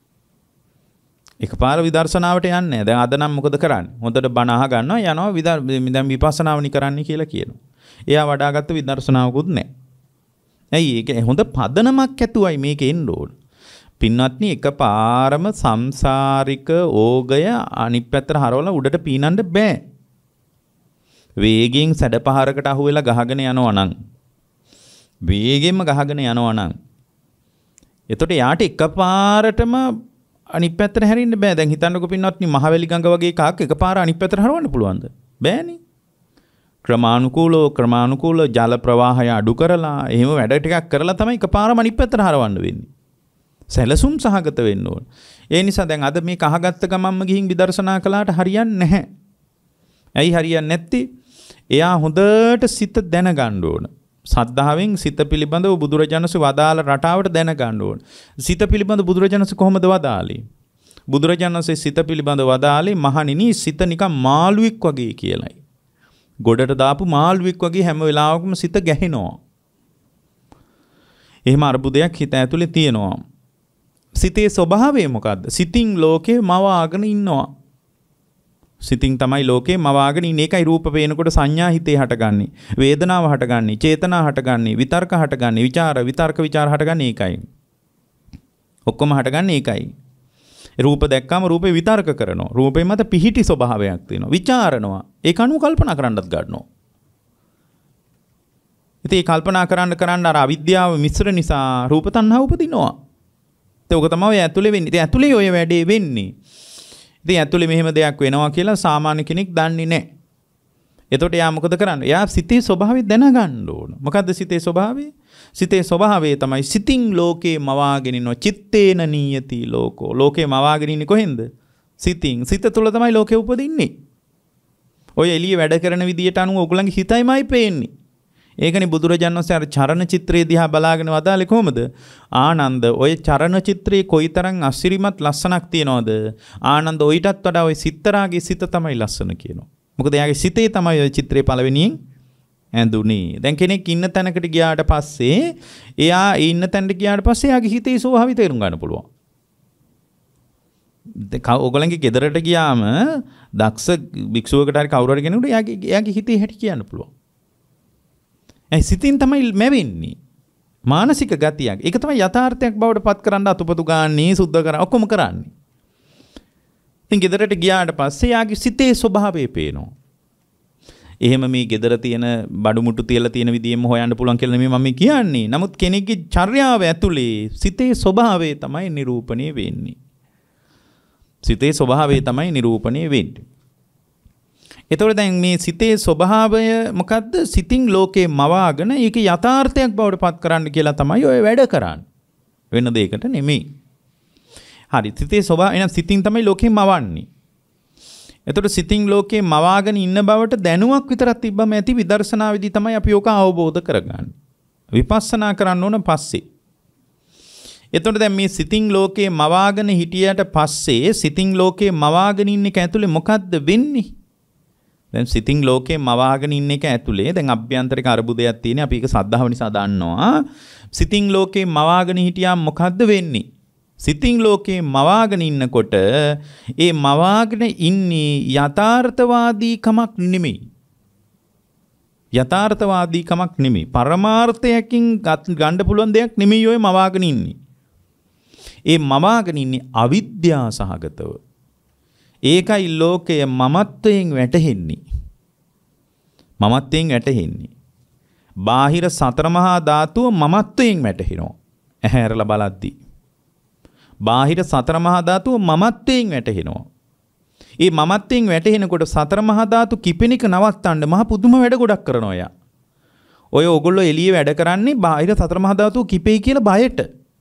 එකපාර විදර්ශනාවට යන්නේ නැහැ. දැන් අද නම් මොකද කරන්නේ? හොඳට බණ අහ ගන්නවා යනවා විදර් දැන් විපස්සනාවනි කරන්නේ කියලා කියනවා. එයා වඩාගත්ත විදර්ශනාවකුත් නැහැ. ඇයි ඒක හොඳ පදනමක් ඇතුවයි මේක එන්න ඕන. පින්වත්නි එකපාරම සංසාරික ඕගය අනිත් පැත්තට හරවලා උඩට පීනන්න බෑ. වේගෙන් සැඩපහරකට අහු වෙලා ගහගෙන යනවා නම් වේගෙන්ම ගහගෙන යනවා නම් එතකොට යාට එකපාරටම අනිත් පැත්තට හැරෙන්න බෑ. දැන් හිතන්නකෝ පින්වත්නි මහවැලි ගඟ වගේ එකක් එකපාර අනිත් පැත්තට හරවන්න පුළුවන්ද? බෑනේ. ක්‍රමානුකූලව ක්‍රමානුකූල ජල ප්‍රවාහය අඩු කරලා එහෙම වැඩ ටිකක් කරලා තමයි එකපාරම අනිත් පැත්තට හරවන්න වෙන්නේ. සැලසුම් සහගත වෙන්න ඕන. ඒ නිසා දැන් අද මේ කහගත්ත ගමම්ම ගිහින් විදර්ශනා කළාට හරියන්නේ නැහැ. ඇයි හරියන්නේ නැත්තේ? එයා හොඳට සිත දැනගන්න ඕන. සද්ධාවෙන් සිත පිළිබඳව බුදුරජාණන්සේ වදාළ රටාවට දැනගන්න ඕන. සිත පිළිබඳව බුදුරජාණන්සේ කොහොමද වදාළේ? බුදුරජාණන්සේ සිත පිළිබඳව වදාළේ මහණෙනි සිත නිකන් මාළුවෙක් වගේ කියලායි. ගොඩට දාපු මාළුවෙක් වගේ හැම වෙලාවකම සිත ගැහෙනවා. එහෙම අරුබුදයක් හිත ඇතුලේ තියෙනවා. සිතේ ස්වභාවය මොකද්ද? සිතින් ලෝකේ මවාගෙන ඉන්නවා. සිතින් තමයි ලෝකේ මවාගෙන ඉන්නේ. ඒකයි රූප පේනකොට සංඥා හිතේ හටගන්නේ. වේදනාව හටගන්නේ. චේතනා හටගන්නේ. විතර්ක හටගන්නේ. විචාර විතර්ක විචාර හටගන්නේ ඒකයි. ඔක්කොම හටගන්නේ ඒකයි. රූප දැක්කම රූපේ විතර්ක කරනවා. රූපේ මත පිහිටි ස්වභාවයක් තියෙනවා. විචාරනවා. ඒක අනුව කල්පනා කරන්නත් ගන්නවා. ඉතින් මේ කල්පනා කරන්න කරන්න අර අවිද්‍යාව මිශ්‍ර නිසා රූප තණ්හා උපදිනවා. ඒක තමයි ඇතුලේ වෙන්නේ. ඉතින් ඇතුලේ ඔය වැඩේ වෙන්නේ. ඉතින් ඇතුලේ මෙහෙම දෙයක් වෙනවා කියලා සාමාන්‍ය කෙනෙක් දන්නේ නැහැ. එතකොට යා මොකද කරන්නේ? යා සිතේ ස්වභාවය දැනගන්න ඕන. මොකද්ද සිතේ ස්වභාවය? සිතේ ස්වභාවය තමයි සිතින් ලෝකේ මවාගෙන ඉන්න චිත්තේන නීයති ලෝකෝ. ලෝකේ මවාගෙන ඉන්නේ කොහෙන්ද? සිතින්. සිත තුළ තමයි ලෝකේ උපදින්නේ. ඔය එළිය වැඩ කරන විදියට අනුව ඔයගොල්ලන්ගේ හිතයිමයි පේන්නේ. ඒකනේ බුදුරජාණන් වහන්සේ අර චරණ චිත්‍රයේ දිහා බලාගෙන වදාලේ කොහොමද? ආනන්ද ඔය චරණ චිත්‍රයේ කොයිතරම් අසිරිමත් ලස්සනක් තියනවද? ආනන්ද ඔයිටත් වඩා ඔය සිත්තරාගේ සිත තමයි ලස්සන කියනවා. මොකද එයාගේ සිතේ තමයි ඔය චිත්‍රේ පළවෙනියෙන් ඇඳුනේ. දැන් කෙනෙක් ඉන්න තැනකට ගියාට පස්සේ එයා ඉන්න තැනට ගියාට පස්සේ එයාගේ හිතේ ස්වභාවය තේරුම් ගන්න පුළුවන්. ඔයගොල්ලන්ගේ ගෙදරට ගියාම දක්ෂ භික්ෂුවකට හරි කවුරු හරි කෙනෙකුට එයාගේ එයාගේ හිතේ හැටි කියන්න පුළුවන්. ඒ සිතින් තමයි මැවෙන්නේ. මානසික ගතියක්. ඒක තමයි යථාර්ථයක් බවට පත් කරන්න අතුපතු ගාන්නේ සුද්ධ කරා ඔක්කොම කරන්නේ. ඉතින් ගෙදරට ගියාට පස්සේ යාගේ සිතේ ස්වභාවය පේනවා. එහෙම මේ ගෙදර තියෙන බඩුමුට්ටු තියලා තියෙන විදියෙම හොයන්න පුළුවන් කියලා නෙමෙයි මම කියන්නේ. නමුත් කෙනෙක්ගේ චර්යාව ඇතුලේ සිතේ ස්වභාවය තමයි නිරූපණය වෙන්නේ. සිතේ ස්වභාවය තමයි නිරූපණය වෙන්නේ. එතකොට දැන් මේ සිතේ ස්වභාවය මොකද්ද? සිතින් ලෝකේ මවාගෙන ඒක යථාර්ථයක් බවට පත් කරන්න කියලා තමයි ඔය වැඩ කරන්නේ. වෙන දෙයකට නෙමෙයි. හරි සිතේ ස්වභාවය එන සිතින් තමයි ලෝකේ මවන්නේ. එතකොට සිතින් ලෝකේ මවාගෙන ඉන්න බවට දැනුවක් විතරක් තිබ්බම ඇති විදර්ශනා විදි තමයි අපි ඕක අවබෝධ කරගන්නේ. විපස්සනා කරන්න ඕන පස්සේ. එතකොට දැන් මේ සිතින් ලෝකේ මවාගෙන හිටියට පස්සේ සිතින් ලෝකේ මවාගෙන ඉන්න එක ඇතුලේ මොකද්ද වෙන්නේ? දැන් සිතින් ලෝකේ මවාගෙන ඉන්න එක ඇතුලේ දැන් අභ්‍යන්තරික අරුබුදයක් තියෙන අපි ඒක සද්ධාව නිසා දන්නවා. සිතින් ලෝකේ මවාගෙන හිටියාම මොකද්ද වෙන්නේ? සිතින් ලෝකේ මවාගෙන ඉන්නකොට ඒ මවාගෙන ඉන්නේ යථාර්ථවාදී කමක් නෙමෙයි. යථාර්ථවාදී කමක් නෙමෙයි. පරමාර්ථයකින් ගන්න පුළුවන් දෙයක් නෙමෙයි ඔය මවාගෙන ඉන්නේ. ඒ මවාගෙන ඉන්නේ අවිද්‍යාව සහගතව. ඒකයි ලෝකය මමත්වයෙන් වැටහෙන්නේ. මමත්වයෙන් වැටහෙන්නේ. බාහිර සතර මහා ධාතුව මමත්වයෙන් වැටහෙනවා. ඇහැරලා බලද්දී. බාහිර සතර මහා ධාතුව මමත්වයෙන් වැටහෙනවා. ඒ මමත්වයෙන් වැටහෙනකොට සතර මහා ධාතු කිපෙන එක නවත්තන්න මහ පුදුම වැඩ ගොඩක් කරනවා යා. ඔය ඕගොල්ලෝ එළියේ වැඩ කරන්නේ බාහිර සතර මහා ධාතුව කිපෙයි කියලා බයට.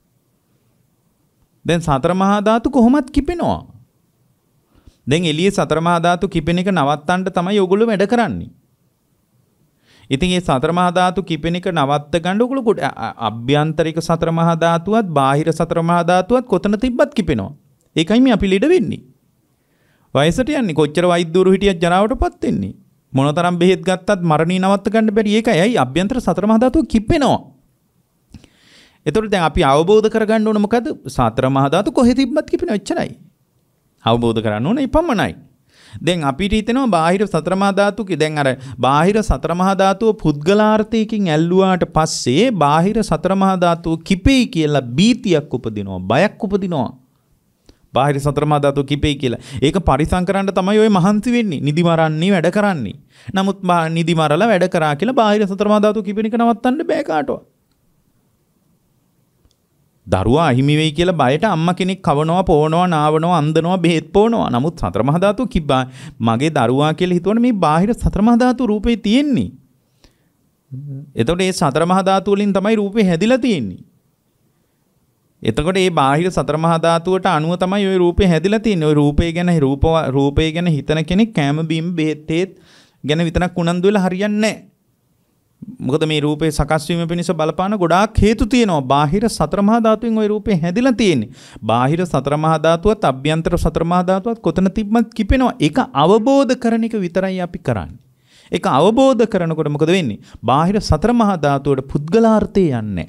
දැන් සතර මහා ධාතු කොහොමත් කිපෙනවා. දැන් එළියේ සතර මහා ධාතු කිපෙන එක නවත්තන්න තමයි ඕගොල්ලෝ වැඩ කරන්නේ. ඉතින් මේ සතර මහා ධාතු කිපෙන එක නවත්ත ගන්න ඕගොල්ලෝ අභ්‍යන්තරික සතර මහා ධාතුවත් බාහිර සතර මහා ධාතුවත් කොතන තිබ්බත් කිපෙනවා. ඒකයි මේ අපි ලෙඩ වෙන්නේ. වයසට යන්නේ කොච්චර වෛද්‍යවරු හිටියත් ජරාවටපත් වෙන්නේ. මොනතරම් බෙහෙත් ගත්තත් මරණී නවත්ත ගන්න බැරි ඒකයි. ඇයි අභ්‍යන්තර සතර මහා ධාතුව කිපෙනවා. එතකොට දැන් අපි අවබෝධ කරගන්න ඕන මොකද? සතර මහා ධාතු කොහෙ තිබ්බත් කිපෙනවා එච්චරයි. අවබෝධ කරගන්න ඕනේ පමණයි. දැන් අපිට හිතෙනවා බාහිර සතර මහා ධාතු කි දැන් අර බාහිර සතර මහා ධාතුව පුද්ගලාර්ථයකින් ඇල්ලුවාට පස්සේ බාහිර සතර මහා ධාතුව කිපෙයි කියලා බීතියක් උපදිනවා, බයක් උපදිනවා. බාහිර සතර මහා ධාතුව කිපෙයි කියලා. ඒක පරිසම් කරන්න තමයි ඔය මහන්සි වෙන්නේ. නිදි මරන්නේ වැඩ කරන්නේ. නමුත් නිදි මරලා වැඩ කරා කියලා බාහිර සතර මහා ධාතුව කිපෙන එක නවත්තන්න බෑ කාටවත්. දරුවා අහිමි වෙයි කියලා බයට අම්මා කෙනෙක් කවනවා, පොවනවා, නාවනවා, අන්දනවා, බෙහෙත් පොවනවා. නමුත් සතර මහා ධාතුව කිබ්බා මගේ දරුවා කියලා හිතුවනේ මේ බාහිර සතර මහා ධාතුව රූපේ තියෙන්නේ. එතකොට මේ සතර මහා ධාතුව වලින් තමයි රූපේ හැදිලා තියෙන්නේ. එතකොට මේ බාහිර සතර මහා ධාතුවට අනුව තමයි ওই රූපේ හැදිලා තියෙන්නේ. ওই රූපය ගැන රූප රූපය ගැන හිතන කෙනෙක් කැම බීම බෙහෙත් ගැන විතරක් උනන්දු වෙලා හරියන්නේ නැහැ. මොකද මේ රූපේ සකස් වීම පිණිස බලපාන ගොඩාක් හේතු තියෙනවා. බාහිර සතර මහා ධාතුවෙන් ওই රූපේ හැදිලා තියෙන්නේ. බාහිර සතර මහා ධාතුවත් අභ්‍යන්තර සතර මහා ධාතුවත් කොතන තිබ්බත් කිපෙනවා. ඒක අවබෝධ කරන එක විතරයි අපි කරන්නේ. ඒක අවබෝධ කරනකොට මොකද වෙන්නේ? බාහිර සතර මහා ධාතුවට පුද්ගලාර්ථය යන්නේ.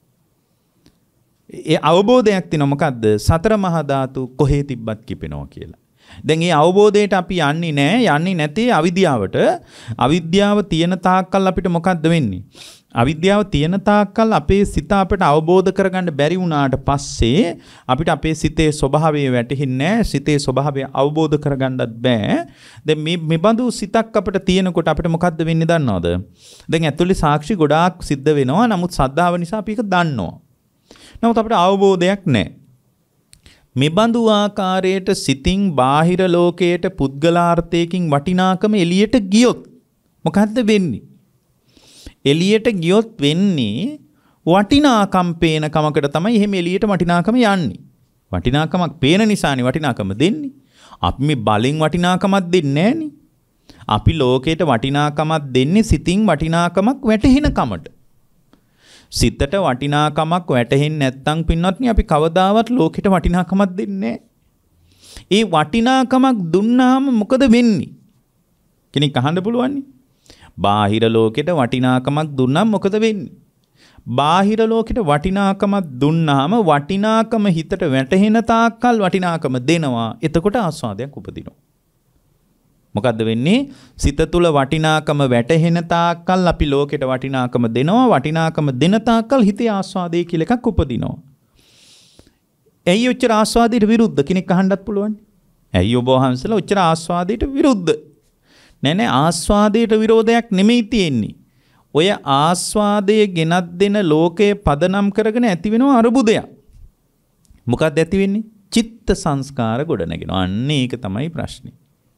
ඒ අවබෝධයක් තියෙනවා මොකද්ද? සතර මහා ධාතු කොහේ තිබ්බත් කිපෙනවා කියලා. දැන් මේ අවබෝධයට අපි යන්නේ නැහැ. යන්නේ නැති අවිද්‍යාවට. අවිද්‍යාව තියෙන තාක්කල් අපිට මොකද්ද වෙන්නේ? අවිද්‍යාව තියෙන තාක්කල් අපේ සිත අපිට අවබෝධ කරගන්න බැරි වුණාට පස්සේ අපිට අපේ සිතේ ස්වභාවය වැටහෙන්නේ නැහැ. සිතේ ස්වභාවය අවබෝධ කරගන්නත් බෑ. දැන් මේ මෙබඳු සිතක් අපිට තියෙනකොට අපිට මොකද්ද වෙන්නේ දන්නවද? දැන් ඇතුලේ සාක්ෂි ගොඩාක් සිද්ධ වෙනවා. නමුත් සද්ධාව නිසා අපි ඒක දන්නවා. නමුත් අපිට අවබෝධයක් නැහැ. මෙබඳු ආකාරයට සිතින් බාහිර ලෝකයට පුද්ගලාර්ථයකින් වටිනාකම එළියට ගියොත් මොකද්ද වෙන්නේ? එළියට ගියොත් වෙන්නේ වටිනාකම් පේන කමකට තමයි එහෙම එළියට වටිනාකම යන්නේ. වටිනාකමක් පේන නිසානේ වටිනාකම දෙන්නේ. අපි මේ බලෙන් වටිනාකමක් දෙන්නේ නැහනේ. අපි ලෝකයට වටිනාකමක් දෙන්නේ සිතින් වටිනාකමක් වැටහෙන කමට. සිතට වටිනාකමක් වැටහෙන්නේ නැත්නම් පින්වත්නි අපි කවදාවත් ලෝකෙට වටිනාකමක් දෙන්නේ නැහැ. ඒ වටිනාකමක් දුන්නාම මොකද වෙන්නේ? කෙනෙක් අහන්න පුළුවන් නේ. බාහිර ලෝකෙට වටිනාකමක් දුන්නාම මොකද වෙන්නේ? බාහිර ලෝකෙට වටිනාකමක් දුන්නාම වටිනාකම හිතට වැටහෙන තාක්කල් වටිනාකම දෙනවා. එතකොට ආස්වාදයක් උපදිනවා. මොකද්ද වෙන්නේ? සිත තුළ වටිනාකම වැටහෙන තාක්කල් අපි ලෝකෙට වටිනාකම දෙනවා. වටිනාකම දෙන තාක්කල් හිතේ ආස්වාදයේ කියලා එකක් උපදිනවා. ඇයි ඔච්චර ආස්වාදයට විරුද්ධ කෙනෙක් අහන්නත් පුළුවන්. ඇයි ඔබ වහන්සේලා ඔච්චර ආස්වාදයට විරුද්ධ? නෑ නෑ ආස්වාදයට විරෝධයක් නෙමෙයි තියෙන්නේ. ඔය ආස්වාදයේ ගෙනත් දෙන ලෝකයේ පදනම් කරගෙන ඇති වෙනවා අරුබුදයක්. මොකක්ද ඇති වෙන්නේ? චිත්ත සංස්කාර ගොඩ නැගෙනවා. අන්න ඒක තමයි ප්‍රශ්නේ.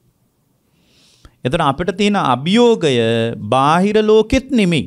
එතන අපිට තියෙන අභියෝගය බාහිර ලෝකෙත් නෙමෙයි.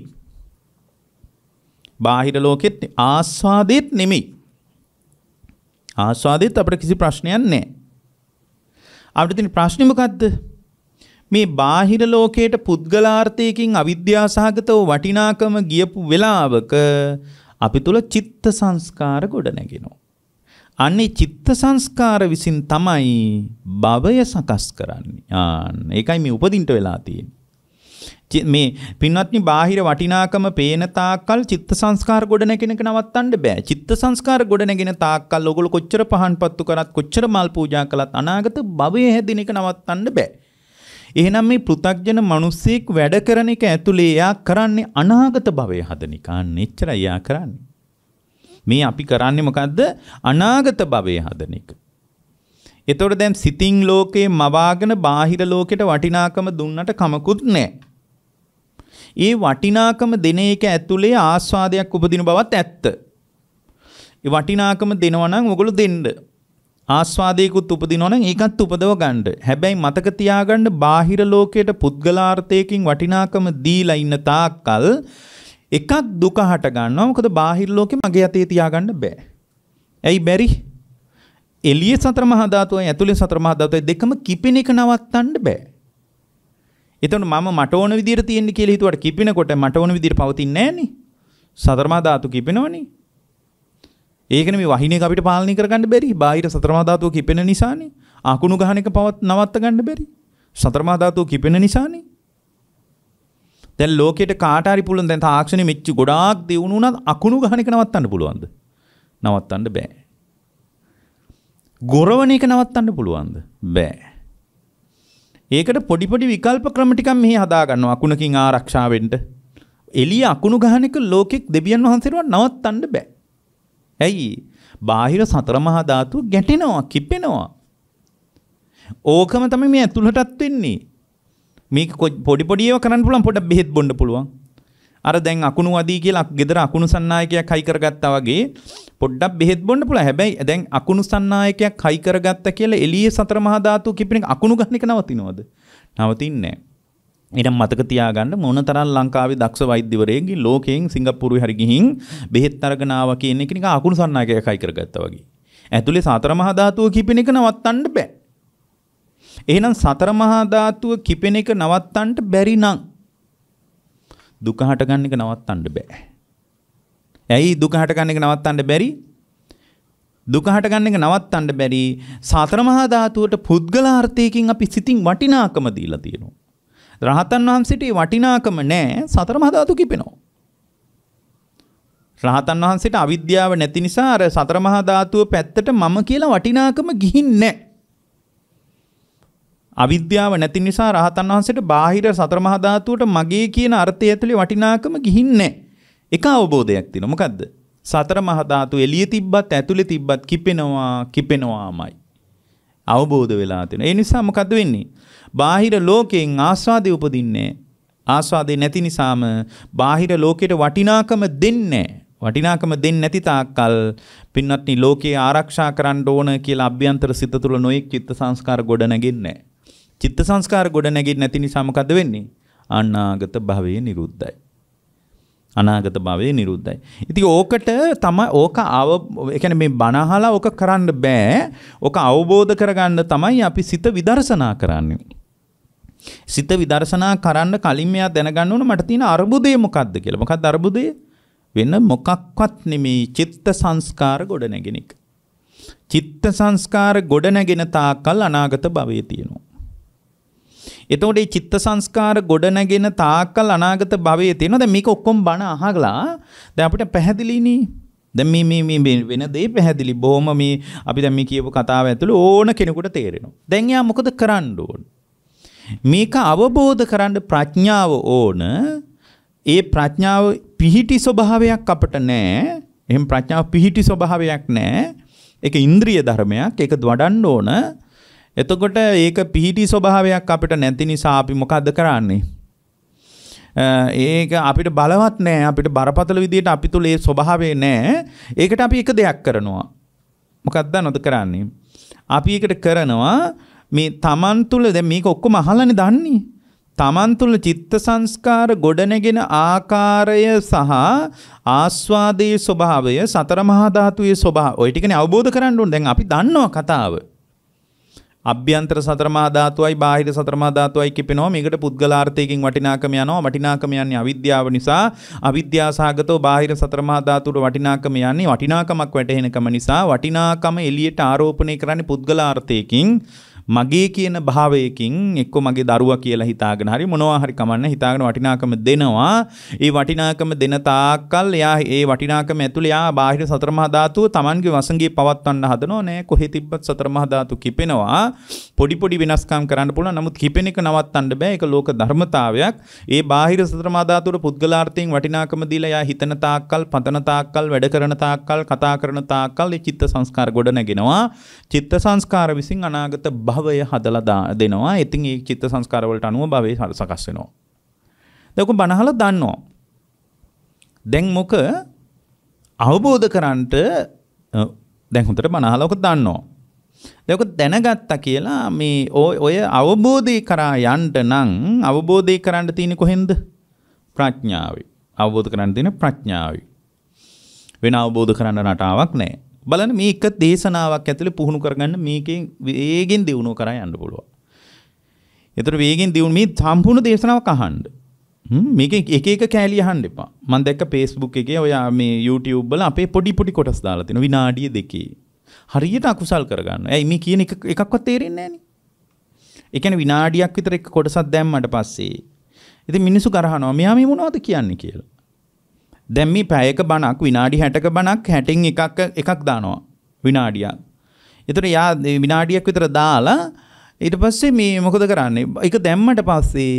බාහිර ලෝකෙත් ආස්වාදෙත් නෙමෙයි. ආස්වාදෙත් අපිට කිසි ප්‍රශ්නයක් නැහැ. අපිට තියෙන ප්‍රශ්නේ මොකද්ද? මේ බාහිර ලෝකයට පුද්ගලාර්ථයකින් අවිද්‍යාසහගතව වටිනාකම ගියපු වෙලාවක අපි තුල චිත්ත සංස්කාර ගොඩ නැගෙනවා. අන්නේ චිත්ත සංස්කාර විසින් තමයි භවය සකස් කරන්නේ. ආන්න ඒකයි මේ උපදින්න වෙලා තියෙන්නේ. මේ පින්වත්නි බාහිර වටිනාකම පේන තාක්කල් චිත්ත සංස්කාර ගොඩ නැගෙන එක නවත්තන්න බෑ. චිත්ත සංස්කාර ගොඩ නැගෙන තාක්කල් ඔයගොල්ලෝ කොච්චර පහන් පත්තු කරත් කොච්චර මල් පූජා කළත් අනාගත භවය හැදින එක නවත්තන්න බෑ. එහෙනම් මේ පෘථග්ජන මිනිස්සෙක් වැඩ කරන එක ඇතුලේ එයා කරන්නේ අනාගත භවය හදන එක. අන්න එච්චරයි එයා කරන්නේ. මේ අපි කරන්නේ මොකද්ද? අනාගත භවය හදන එක. එතකොට දැන් සිතින් ලෝකේ මවාගෙන බාහිර ලෝකෙට වටිනාකම දුන්නට කමකුත් නැහැ. ඒ වටිනාකම දෙන එක ඇතුලේ ආස්වාදයක් උපදින බවත් ඇත්ත. ඒ වටිනාකම දෙනවා නම් ඔයගොල්ලෝ දෙන්න. ආස්වාදයකුත් උපදිනවා නම් ඒකත් උපදව ගන්න. හැබැයි මතක තියාගන්න බාහිර ලෝකයට පුද්ගලාර්ථයකින් වටිනාකම දීලා ඉන්න තාක්කල් එකක් දුක හට ගන්නවා. මොකද බාහිර ලෝකෙ මගේ අතේ තියාගන්න බෑ. ඇයි බැරි? එළියේ සතර මහා ධාතුවයි ඇතුලේ සතර මහා ධාතුවයි දෙකම කිපෙන එක නවත්තන්න බෑ. එතකොට මම මට ඕන විදියට තියෙන්න කියලා හිතුවට කිපෙනකොට මට ඕන විදියට පවතින්නේ නැහනේ. සතර මහා ධාතු කිපෙනවනේ. ඒකනේ මේ වහින එක අපිට පාලනය කරගන්න බැරි. බාහිර සතර මහා ධාතුව කිපෙන නිසානේ. අකුණු ගහන එක පවත් නවත්ත ගන්න බැරි. සතර මහා ධාතුව කිපෙන නිසානේ. දැන් ලෝකෙට කාට හරි පුළුවන් දැන් තාක්ෂණෙ මෙච්ච ගොඩාක් දියුණු වුණත් අකුණු ගහන එක නවත්තන්න පුළුවන්ද? නවත්තන්න බෑ. ගොරවන එක නවත්තන්න පුළුවන්ද? බෑ. ඒකට පොඩි පොඩි විකල්ප ක්‍රම ටිකක් මෙහි හදා ගන්නවා අකුණකින් ආරක්ෂා වෙන්න. එළිය අකුණු ගහන එක ලෝකෙක් දෙවියන් වහන්සේට නවත්තන්න බෑ. ඇයි? බාහිර සතර මහා ධාතු ගැටෙනවා, කිපෙනවා. ඕකම තමයි මේ ඇතුළටත් වෙන්නේ. මේක පොඩි පොඩි ඒවා කරන්න පුළුවන්. පොඩ්ඩක් බෙහෙත් බොන්න පුළුවන්. අර දැන් අකුණු වදී කියලා ගෙදර අකුණු සන්නායකයක් හයි කරගත්තා වගේ පොඩ්ඩක් බෙහෙත් බොන්න පුළුවන්. හැබැයි දැන් අකුණු සන්නායකයක් හයි කරගත්තා කියලා එළියේ සතර මහා ධාතු කිපෙන එක අකුණු ගන්න එක නවතිනවද? නවතින්නේ නැහැ. ඊට මතක තියාගන්න මොනතරම් ලංකාවේ දක්ෂ වෛද්‍යවරයෙක්ගේ ලෝකයෙන් සිංගප්පූරුවේ හරි ගිහින් බෙහෙත් අරගෙන ආවා කියන එක නිකන් අකුණු සන්නායකයකයි කරගත්තා වගේ. ඇතුලේ සතර මහා ධාතුව කිපෙන එක නවත්තන්න බෑ. එහෙනම් සතර මහා ධාතුව කිපෙන එක නවත්තන්න බැරි නම් දුක හට ගන්න එක නවත්තන්න බෑ. ඇයි දුක හට ගන්න එක නවත්තන්න බැරි? දුක හට ගන්න එක නවත්තන්න බැරි සතර මහා ධාතුවට පුද්ගලාර්ථයකින් අපි සිතින් වටිනාකම දීලා තියෙනවා. රහතන් වහන්සේට වටිනාකම නැහැ සතර මහා ධාතු කිපෙනවා. රහතන් වහන්සේට අවිද්‍යාව නැති නිසා අර සතර මහා ධාතුව පැත්තට මම කියලා වටිනාකම ගිහින් නැහැ. අවිද්‍යාව නැති නිසා රහතන් වහන්සේට බාහිර සතර මහා ධාතුවට මගේ කියන අර්ථය ඇතුලේ වටිනාකම ගිහින් නැහැ. එක අවබෝධයක් තියෙනවා. මොකද්ද? සතර මහා ධාතු එළියේ තිබ්බත් ඇතුලේ තිබ්බත් කිපෙනවා කිපෙනවාමයි. අවබෝධ වෙලා තියෙනවා. ඒ නිසා මොකද්ද වෙන්නේ? බාහිර ලෝකයෙන් ආස්වාදේ උපදින්නේ. ආස්වාදේ නැති නිසාම බාහිර ලෝකයට වටිනාකම දෙන්නේ වටිනාකම දෙන්නේ නැති තාක්කල් පින්වත්නි ලෝකේ ආරක්ෂා කරන්න ඕන කියලා අභ්‍යන්තර සිත තුළ නොයෙක් චිත්ත සංස්කාර ගොඩ නැගෙන්නේ. චිත්ත සංස්කාර ගොඩ නැගෙන්නේ නැති නිසා මොකද වෙන්නේ? අනාගත භවයේ නිරුද්ධයි. අනාගත භවයේ නිරුද්ධයි. ඉතින් ඕකට තමයි ඕක අව ඒ කියන්නේ මේ බණ අහලා ඕක කරන්න බෑ. ඕක අවබෝධ කරගන්න තමයි අපි සිත විදර්ශනා කරන්නේ. සිත විදර්ශනා කරන්න කලින් මෙයා දැනගන්න ඕන මට තියෙන අරුබුදය මොකක්ද කියලා. මොකක්ද අරුබුදය? වෙන මොකක්වත් නෙමෙයි චිත්ත සංස්කාර ගොඩ නැගෙන එක. චිත්ත සංස්කාර ගොඩ නැගෙන තාකල් අනාගත භවයේ තියෙනවා. එතකොට මේ චිත්ත සංස්කාර ගොඩ නැගෙන තාකල් අනාගත භවයේ තියෙනවා. දැන් මේක ඔක්කොම බණ අහලා දැන් අපිට පැහැදිලිනේ. දැන් මේ මේ මේ වෙන දේ පැහැදිලි. බොහොම මේ අපි දැන් මේ කියපු කතාව ඇතුළේ ඕන කෙනෙකුට තේරෙනවා. දැන් යා මොකද කරන්න ඕන? මේක අවබෝධ කරන්න ප්‍රඥාව ඕන. ඒ ප්‍රඥාව පිහිටි ස්වභාවයක් අපිට නැහැ. එහෙම ප්‍රඥාව පිහිටි ස්වභාවයක් නැහැ. ඒක ඉන්ද්‍රිය ධර්මයක්. ඒක වඩන්න ඕන. එතකොට ඒක පිහිටි ස්වභාවයක් අපිට නැති නිසා අපි මොකද්ද කරන්නේ? ඒක අපිට බලවත් නැහැ. අපිට බරපතල විදියට අපි තුල ඒ ස්වභාවය නැහැ. ඒකට අපි එක දෙයක් කරනවා. මොකක්ද නෝද කරන්නේ? අපි ඒකට කරනවා මේ තමන් තුළ දැන් මේක ඔක්කොම අහලානේ දන්නේ. තමන් තුළ චිත්ත සංස්කාර ගොඩනැගෙන ආකාරය සහ ආස්වාදයේ ස්වභාවය සතර මහා ධාතුයේ ස්වභාවය ඔය ටිකනේ අවබෝධ කරගන්න ඕනේ. දැන් අපි දන්නවා කතාව. අභ්‍යන්තර සතර මහා ධාතුවයි බාහිර සතර මහා ධාතුවයි කිපෙනවා. මේකට පුද්ගලාර්ථයකින් වටිනාකම යනවා. වටිනාකම යන්නේ අවිද්‍යාව නිසා. අවිද්‍යාසහගතව බාහිර සතර මහා ධාතුවට වටිනාකම යන්නේ වටිනාකමක් වැටහෙනකම නිසා. වටිනාකම එළියට ආරෝපණය කරන්නේ පුද්ගලාර්ථයකින්. මගේ කියන භාවයකින් එක්ක මගේ දරුවා කියලා හිතාගෙන හරි මොනවා හරි කමන්න හිතාගෙන වටිනාකම දෙනවා. ඒ වටිනාකම දෙන තාක්කල් එයා ඒ වටිනාකම ඇතුළේ යා බාහිර සතර මහා ධාතුව Tamanගේ වසඟේ පවත්වන්න හදනෝ නෑ. කොහෙ තිබ්බත් සතර මහා ධාතු කිපෙනවා. පොඩි පොඩි වෙනස්කම් කරන්න පුළුවන්. නමුත් කිපෙන එක නවත්තන්න බෑ. ඒක ලෝක ධර්මතාවයක්. ඒ බාහිර සතර මහා ධාතුවට පුද්ගලාර්ථයෙන් වටිනාකම දීලා යා හිතන තාක්කල්, පතන තාක්කල්, වැඩ කරන තාක්කල්, කතා කරන තාක්කල් ඒ චිත්ත සංස්කාර ගොඩ නැගෙනවා. චිත්ත සංස්කාර විසින් අනාගත භවය හදලා දෙනවා. ඉතින් මේ චිත්ත සංස්කාර වලට අනුව භවය සකස් වෙනවා. දැන් ඔක බණහලා දන්නවා. දැන් මොක අවබෝධ කරන්ට දැන් හොඳට බණහලා ඔක දන්නවා. දැන් ඔක දැනගත්තා කියලා මේ ඔය අවබෝධය කරා යන්න නම් අවබෝධය කරන්න තියෙන්නේ කොහෙන්ද? ප්‍රඥාවයි. අවබෝධ කරන්න තියෙන ප්‍රඥාවයි. වෙන අවබෝධ කරන්න රටාවක් නැහැ. බලන්න මේ එක දේශනාවක් ඇතුලේ පුහුණු කරගන්න මේකෙන් වේගෙන් දියුණුව කරා යන්න පුළුවන්. ඒතර වේගෙන් දියුණු මේ සම්පූර්ණ දේශනාවක් අහන්න. හ්ම් මේකේ එක එක කෑලි අහන්න එපා. මම දැක්ක Facebook එකේ ඔය මේ YouTube වල අපේ පොඩි පොඩි කොටස් දාලා තිනවා විනාඩිය දෙකේ. හරියට අකුසල් කරගන්න. ඇයි මේ කියන එක එකක්වත් තේරෙන්නේ නැහනේ. ඒ කියන්නේ විනාඩියක් විතර එක කොටසක් දැම්මට පස්සේ ඉතින් මිනිස්සු කරහනවා මෙයා මේ මොනවද කියන්නේ කියලා. දැන් මේ පැයක බණක් විනාඩි හැටක බණක් හැටෙන් එකක් එකක් දානවා විනාඩියක්. ඒතර යා විනාඩියක් විතර දාලා ඊට පස්සේ මේ මොකද කරන්නේ? ඒක දැම්මට පස්සේ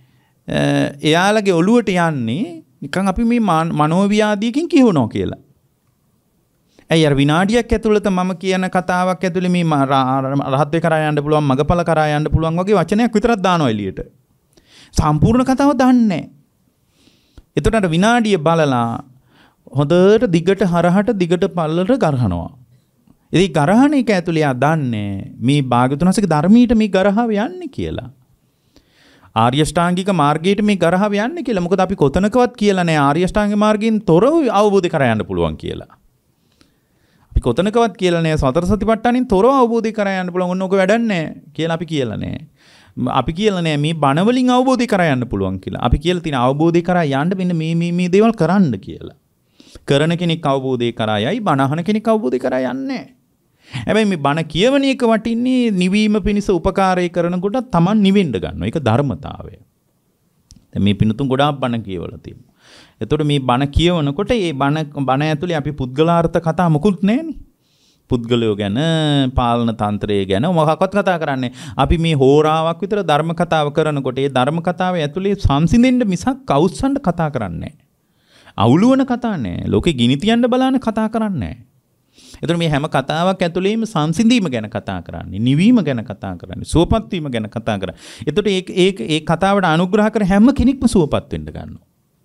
එයාලගේ ඔළුවට යන්නේ නිකන් අපි මේ මනෝව්‍යාධියකින් කියවනවා කියලා. ඇයි අර විනාඩියක් ඇතුළත මම කියන කතාවක් ඇතුළේ මේ රහත් වේ කරා යන්න පුළුවන් මගපල කරා යන්න පුළුවන් වගේ වචනයක් විතරක් දානවා එළියට. සම්පූර්ණ කතාව දන්නේ නැහැ. එතකොට විනාඩිය බලලා හොඳට දිගට හරහට දිගට පල්ලට ගරහනවා. ඉතින් ගරහන එක ඇතුළේ ආ දන්නේ මේ භාග්‍යතුන් වහන්සේගේ ධර්මීට මේ ගරහව යන්නේ කියලා. ආර්ය ශ්‍රාංගික මාර්ගයට මේ ගරහව යන්නේ කියලා. මොකද අපි කොතනකවත් කියලා නැහැ ආර්ය ශ්‍රාංග මාර්ගයෙන් තොරව අවබෝධ කර යන්න පුළුවන් කියලා. අපි කොතනකවත් කියලා නැහැ සතර සතිපට්ඨානෙන් තොරව අවබෝධ කර යන්න පුළුවන්. ඔන්න ඔක වැඩක් නැහැ කියලා අපි කියලා නැහැ. අපි කියලා නැහැ මේ බණ වලින් අවබෝධ කර යන්න පුළුවන් කියලා. අපි කියලා තියෙන අවබෝධය කරා යන්න මෙන්න මේ මේ මේ දේවල් කරන්න කියලා. කරන කෙනෙක් අවබෝධය කරා යයි බණ අහන කෙනෙක් අවබෝධය කරා යන්නේ නැහැ. හැබැයි මේ බණ කියවන එක වටින්නේ නිවීම පිණිස උපකාරය කරනකොට Taman නිවෙන්න ගන්නවා. ඒක ධර්මතාවය. දැන් මේ පිනුතුන් ගොඩාක් බණ කියවලා තියෙනවා. එතකොට මේ බණ කියවනකොට මේ බණ බණ ඇතුලේ අපි පුද්ගලාර්ථ කතා මොකුත් නැහැනේ. පුද්ගලයෝ ගැන පාලන තන්ත්‍රය ගැන මොකක්වත් කතා කරන්නේ. අපි මේ හෝරාවක් විතර ධර්ම කතාව කරනකොට ඒ ධර්ම කතාව ඇතුලේ සංසිඳෙන්න මිසක් අවුස්සන්න කතා කරන්නේ නැහැ. අවුලුවන කතා නැහැ. ලෝකෙ ගිනි තියන්න බලන කතා කරන්නේ නැහැ. එතකොට මේ හැම කතාවක් ඇතුළේම සංසිඳීම ගැන කතා කරන්නේ, නිවීම ගැන කතා කරන්නේ, සුවපත් වීම ගැන කතා කරන්නේ. එතකොට ඒක ඒක ඒ කතාවට අනුග්‍රහ කරන හැම කෙනෙක්ම සුවපත් වෙන්න ගන්නවා.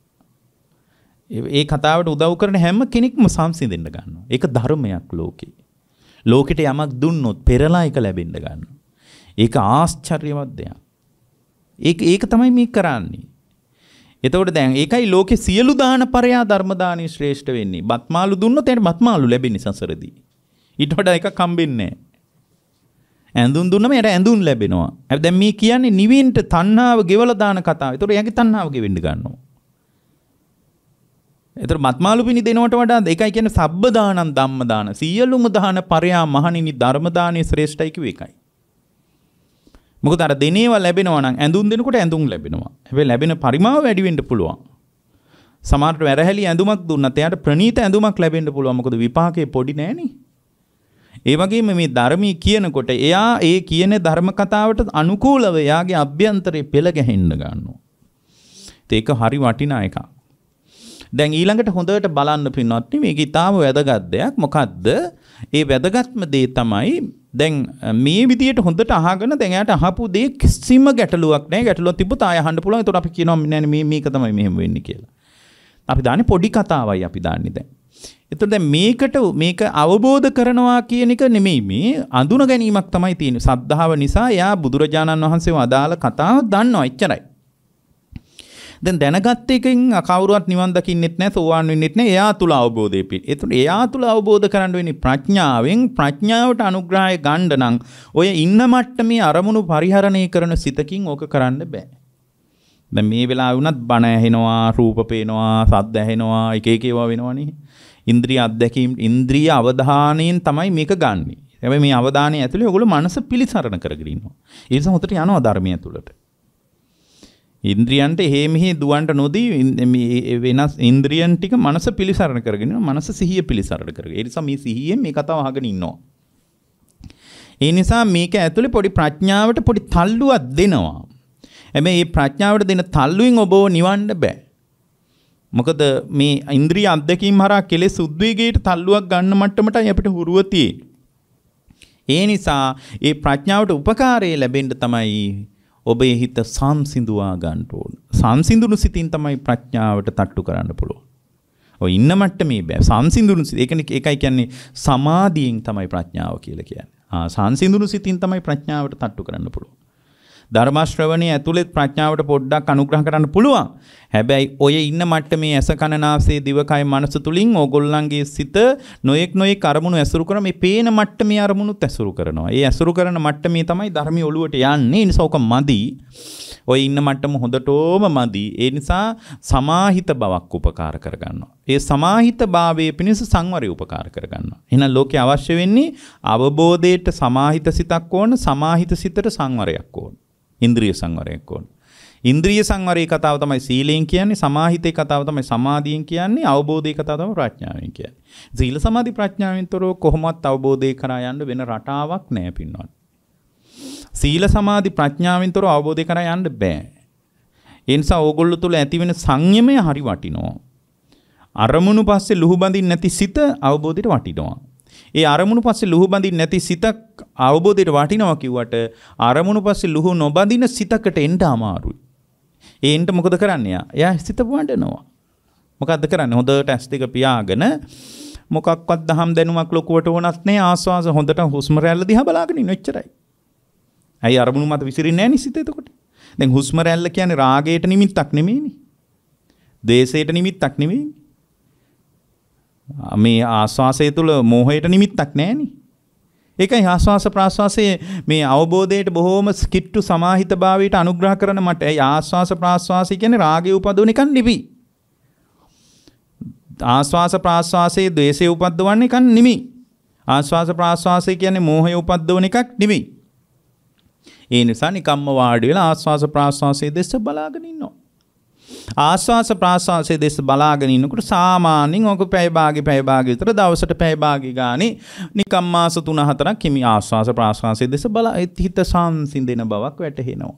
ඒ කතාවට උදව් කරන හැම කෙනෙක්ම සංසිඳෙන්න ගන්නවා. ඒක ධර්මයක් ලෝකේ. ලෝකෙට යමක් දුන්නොත් පෙරලා ඒක ලැබෙන්න ගන්නවා. ඒක ආශ්චර්යවත් දෙයක්. ඒක ඒක තමයි මේ කරන්නේ. එතකොට දැන් ඒකයි ලෝකේ සියලු දාන පරයා ධර්ම දානි ශ්‍රේෂ්ඨ වෙන්නේ. බත්මාළු දුන්නොත් එතන බත්මාළු ලැබෙන්නේ සසරදී. ඊට වඩා එකක් හම්බෙන්නේ නැහැ. ඇඳුම් දුන්නම එයාට ඇඳුම් ලැබෙනවා. හැබැයි දැන් මේ කියන්නේ නිවෙන්න තණ්හාව ගෙවලා දාන කතාව. ඒතකොට එයාගේ තණ්හාව ගෙවෙන්න ගන්නවා. ඒතර බත්මාළු පිණි දෙනවට වඩා ඒකයි කියන්නේ සබ්බ දානං ධම්ම දාන. සියලුම දාන පරයා මහණෙනි ධර්ම දානි ශ්‍රේෂ්ඨයි කිව්ව එකයි. මොකද අර දෙනේවා ලැබෙනවා නම් ඇඳුම් දෙනකොට ඇඳුම් ලැබෙනවා. හැබැයි ලැබෙන පරිමාව වැඩි වෙන්න පුළුවන්. සමහරට වැරහැලි ඇඳුමක් දුන්නත් එයාට ප්‍රණීත ඇඳුමක් ලැබෙන්න පුළුවන්. මොකද විපාකේ පොඩි නෑනේ. ඒ වගේම මේ ධර්මී කියනකොට එයා ඒ කියන ධර්ම කතාවට අනුකූලව එයාගේ අභ්‍යන්තරේ පෙළ ගැහෙන්න ගන්නවා. ඒක හරි වටිනා එකක්. දැන් ඊළඟට හොඳට බලන්න පින්වත්නි මේක ඊටාම වැදගත් දෙයක්. මොකද්ද? ඒ වැදගත්ම දේ තමයි දැන් මේ විදියට හොඳට අහගෙන දැන් එයාට අහපු දේ කිසිම ගැටලුවක් නැහැ. ගැටලුවක් තිබ්බොත් ආය අහන්න පුළුවන්. ඒතකොට අපි කියනවා නෑ මේ මේක තමයි මෙහෙම වෙන්නේ කියලා. අපි දාන්නේ පොඩි කතාවයි අපි දාන්නේ දැන්. ඒතකොට දැන් මේකට මේක අවබෝධ කරනවා කියන එක නෙමෙයි මේ අඳුන ගැනීමක් තමයි තියෙන්නේ. සද්ධාව නිසා එයා බුදුරජාණන් වහන්සේව අදාළ කතාව දන්නවා. එච්චරයි. දැන් දැනගත්ත එකෙන් කවුරුවත් නිවන් දකින්නෙත් නැහැ, සෝවාන් වෙන්නෙත් නැහැ. එයා තුල අවබෝධය පිට. ඒතුළු එයා තුල අවබෝධ කරගන්න වෙන්නේ ප්‍රඥාවෙන්. ප්‍රඥාවට අනුග්‍රහය ගන්න නම් ඔය ඉන්න මට්ටමේ අරමුණු පරිහරණය කරන සිතකින් ඕක කරන්න බෑ. දැන් මේ වෙලාවේ වුණත් බණ ඇහෙනවා, රූප පේනවා, ශබ්ද ඇහෙනවා, එක එක ඒවා වෙනවනේ. ඉන්ද්‍රිය අධ්‍යක්ීම්, ඉන්ද්‍රිය අවධානයෙන් තමයි මේක ගන්නෙ. හැබැයි මේ අවධානය ඇතුලේ ඔයගොල්ලෝ මනස පිළිසරණ කරගෙන ඉන්නවා. ඒ නිසා හොතට යනවා ධර්මය තුලට. ඉන්ද්‍රියන්ට එහෙ මෙහෙ දුවන්ට නොදී මේ වෙනස් ඉන්ද්‍රියන් ටික මනස පිළිසරණ කරගෙන ඉන්නවා. මනස සිහිය පිළිසරණ කරගෙන. ඒ නිසා මේ සිහියෙන් මේ කතාව අහගෙන ඉන්නවා. ඒ නිසා මේක ඇතුලේ පොඩි ප්‍රඥාවට පොඩි තල්ලුවක් දෙනවා. හැබැයි මේ ප්‍රඥාවට දෙන තල්ලුවෙන් ඔබව නිවන්න බෑ. මොකද මේ ඉන්ද්‍රිය අධ්‍යක්ීම් හරහා කෙලෙස් උද්වේගයට තල්ලුවක් ගන්න මට්ටමටයි අපිට හුරුව තියෙන්නේ. ඒ නිසා මේ ප්‍රඥාවට උපකාරය ලැබෙන්න තමයි ඔබේ හිත සංසිඳුවා ගන්න ඕන. සංසිඳුණු සිතින් තමයි ප්‍රඥාවට තට්ටු කරන්න පුළුවන්. ඔය ඉන්න මට්ටමේ බෑ. සංසිඳුණු සිත. ඒකනේ ඒකයි කියන්නේ සමාධියෙන් තමයි ප්‍රඥාව කියලා කියන්නේ. ආ සංසිඳුණු සිතින් තමයි ප්‍රඥාවට තට්ටු කරන්න පුළුවන්. ධර්ම ශ්‍රවණයේ ඇතුළේ ප්‍රඥාවට පොඩ්ඩක් අනුග්‍රහ කරන්න පුළුවන්. හැබැයි ඔය ඉන්න මට්ටමේ ඇස කන නාසය දිවකය මනස තුලින් ඕගොල්ලන්ගේ සිත නොයෙක් නොයෙක් අරමුණු ඇසුරු කරන මේ පේන මට්ටමේ අරමුණුත් ඇසුරු කරනවා. ඒ ඇසුරු කරන මට්ටමේ තමයි ධර්මයේ ඔළුවට යන්නේ. ඒ නිසා ඔක මදි. ඔය ඉන්න මට්ටම හොඳටම මදි. ඒ නිසා සමාහිත බවක් උපකාර කරගන්නවා. ඒ සමාහිත භාවයේ පිණිස සංවරය උපකාර කරගන්නවා. එහෙනම් ලෝකේ අවශ්‍ය වෙන්නේ අවබෝධයට සමාහිත සිතක් ඕන, සමාහිත සිතට සංවරයක් ඕන. ඉන්ද්‍රිය සංවරයක් ඕන. ඉන්ද්‍රිය සංවරයේ කතාව තමයි සීලයෙන් කියන්නේ, සමාහිතේ කතාව තමයි සමාධියෙන් කියන්නේ, අවබෝධයේ කතාව තමයි ප්‍රඥාවෙන් කියන්නේ. සීල සමාධි ප්‍රඥාවෙන් තොරව කොහොමවත් අවබෝධය කරා යන්න වෙන රටාවක් නැහැ පින්වත්. සීල සමාධි ප්‍රඥාවෙන් තොරව අවබෝධය කරා යන්න බෑ. ඒ නිසා ඕගොල්ලෝ තුල ඇති වෙන සංයමය හරි වටිනවා. අරමුණු පස්සේ ලුහු බඳින්න නැති සිත අවබෝධයට වටිනවා. ඒ අරමුණු පස්සේ ලුහු බඳින්න නැති සිතක් අවබෝධයට වටිනවා කිව්වට අරමුණු පස්සේ ලුහු නොබඳින සිතකට එන්න අමාරුයි. ඒ එන්න මොකද කරන්නේ? එයා සිත වඩනවා. මොකද්ද කරන්නේ? හොඳට ඇස් දෙක පියාගෙන මොකක්වත් දහම් දැනුමක් ලොකුවට වුණත් නේ ආස්වාස හොඳට හුස්ම රැල්ල දිහා බලාගෙන ඉන්න එච්චරයි. ඇයි අරමුණු මත විසිරෙන්නේ නැහැ නේ සිත එතකොට? දැන් හුස්ම රැල්ල කියන්නේ රාගයට නිමිත්තක් නෙමෙයිනේ. ද්වේෂයට නිමිත්තක් නෙමෙයිනේ. මේ ආස්වාසය තුල මෝහයට නිමිත්තක් නැහැනේ. ඒකයි ආස්වාස ප්‍රාස්වාසයේ මේ අවබෝධයට බොහෝම කිට්ටු සමාහිත භාවයට අනුග්‍රහ කරන මට ඒ ආස්වාස ප්‍රාස්වාසය කියන්නේ රාගය උපදවන එකක් නෙවෙයි. ආස්වාස ප්‍රාස්වාසයේ ද්වේෂය උපදවන එකක් නෙවෙයි. ආස්වාස ප්‍රාස්වාසය කියන්නේ මෝහය උපදවන එකක් නෙවෙයි. ඒ නිසා නිකම්ම වාඩි වෙලා ආස්වාස ප්‍රාස්වාසයේ දෙස බලාගෙන ඉන්නවා. ආස්වාස ප්‍රාස්වාසයේ දෙස බලාගෙන ඉන්නකොට සාමාන්‍යයෙන් ඔක පැය භාගෙ පැය භාගෙ විතර දවසට පැය භාගෙ ගානේ නිකම් මාස තුන හතරක් හිමි ආස්වාස ප්‍රාස්වාසයේ දෙස බලා හිත සංසිඳෙන බවක් වැටහෙනවා.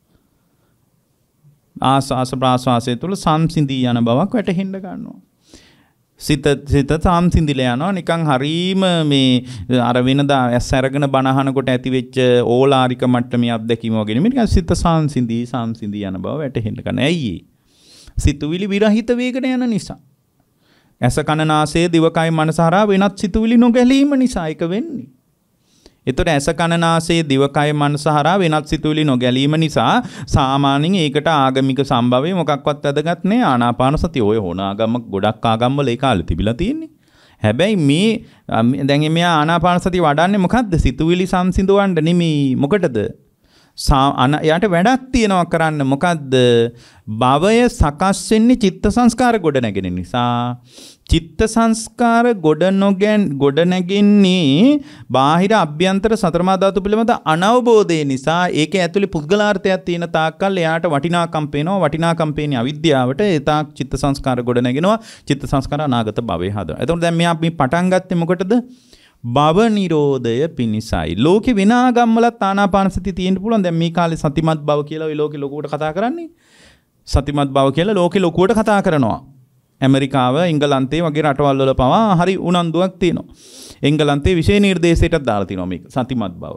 ආස්වාස ප්‍රාස්වාසයේ තුල සංසිඳී යන බවක් වැටහෙන්න ගන්නවා. සිත සිත සංසිඳිලා යනවා නිකන් හරීම මේ අර වෙනදා ඇස් අරගෙන බනහනකොට ඇති වෙච්ච ඕලාරික මට්ටමේ අත්දැකීම වගේ නෙමෙයි නිකන් සිත සංසිඳී සංසිඳී යන බව වැටහෙන්න ගන්න. ඇයි ඒ? සිතුවිලි විරහිත වේගන යන නිසා. ඇස කන නාසය දිවකය මනස හරහා වෙනත් සිතුවිලි නොගැලීම නිසා ඒක වෙන්නේ. ඒතර ඇස කන නාසය දිවකය මනස හරහා වෙනත් සිතුවිලි නොගැලීම නිසා සාමාන්‍යයෙන් ඒකට ආගමික සම්භවයේ මොකක්වත් වැදගත් නෑ. ආනාපාන සතිය ඔය හොන ආගම ගොඩක් ආගම්වල ඒ කාලේ තිබිලා තියෙන්නේ. හැබැයි මේ දැන් මෙයා ආනාපාන සතිය වඩන්නේ මොකද්ද? සිතුවිලි සංසිඳවන්න නෙමෙයි. මොකටද? යාට වැඩක් තියෙනවා කරන්න. මොකද්ද? භවය සකස් වෙන්නේ චිත්ත සංස්කාර ගොඩ නැගෙන නිසා. චිත්ත සංස්කාර ගොඩ නොගැන් ගොඩ නැගින්නේ බාහිර අභ්‍යන්තර සතරමා ධාතු පිළිබඳ අනවබෝධය නිසා. ඒකේ ඇතුලේ පුද්ගලාර්ථයක් තියෙන තාක්කල් එයාට වටිනාකම් පේනවා. වටිනාකම් පේන්නේ අවිද්‍යාවට. ඒ තාක් චිත්ත සංස්කාර ගොඩ නැගෙනවා. චිත්ත සංස්කාර අනාගත භවයේ හදනවා. එතකොට දැන් මෙයා මේ පටන් ගත්තේ මොකටද? භව නිරෝධය පිණිසයි. ලෝකේ වෙන ආගම්වලත් ආනාපාන සතිය තියෙන්න පුළුවන්. දැන් මේ කාලේ සතිමත් භව කියලා ඔය ලෝකේ ලොකුවට කතා කරන්නේ. සතිමත් භව කියලා ලෝකේ ලොකුවට කතා කරනවා. ඇමරිකාව, එංගලන්තේ වගේ රටවල් වල පවා හරි උනන්දුවක් තියෙනවා. එංගලන්තේ විශේෂ නිර්දේශයටත් දාලා තියෙනවා මේක සතිමත් භව.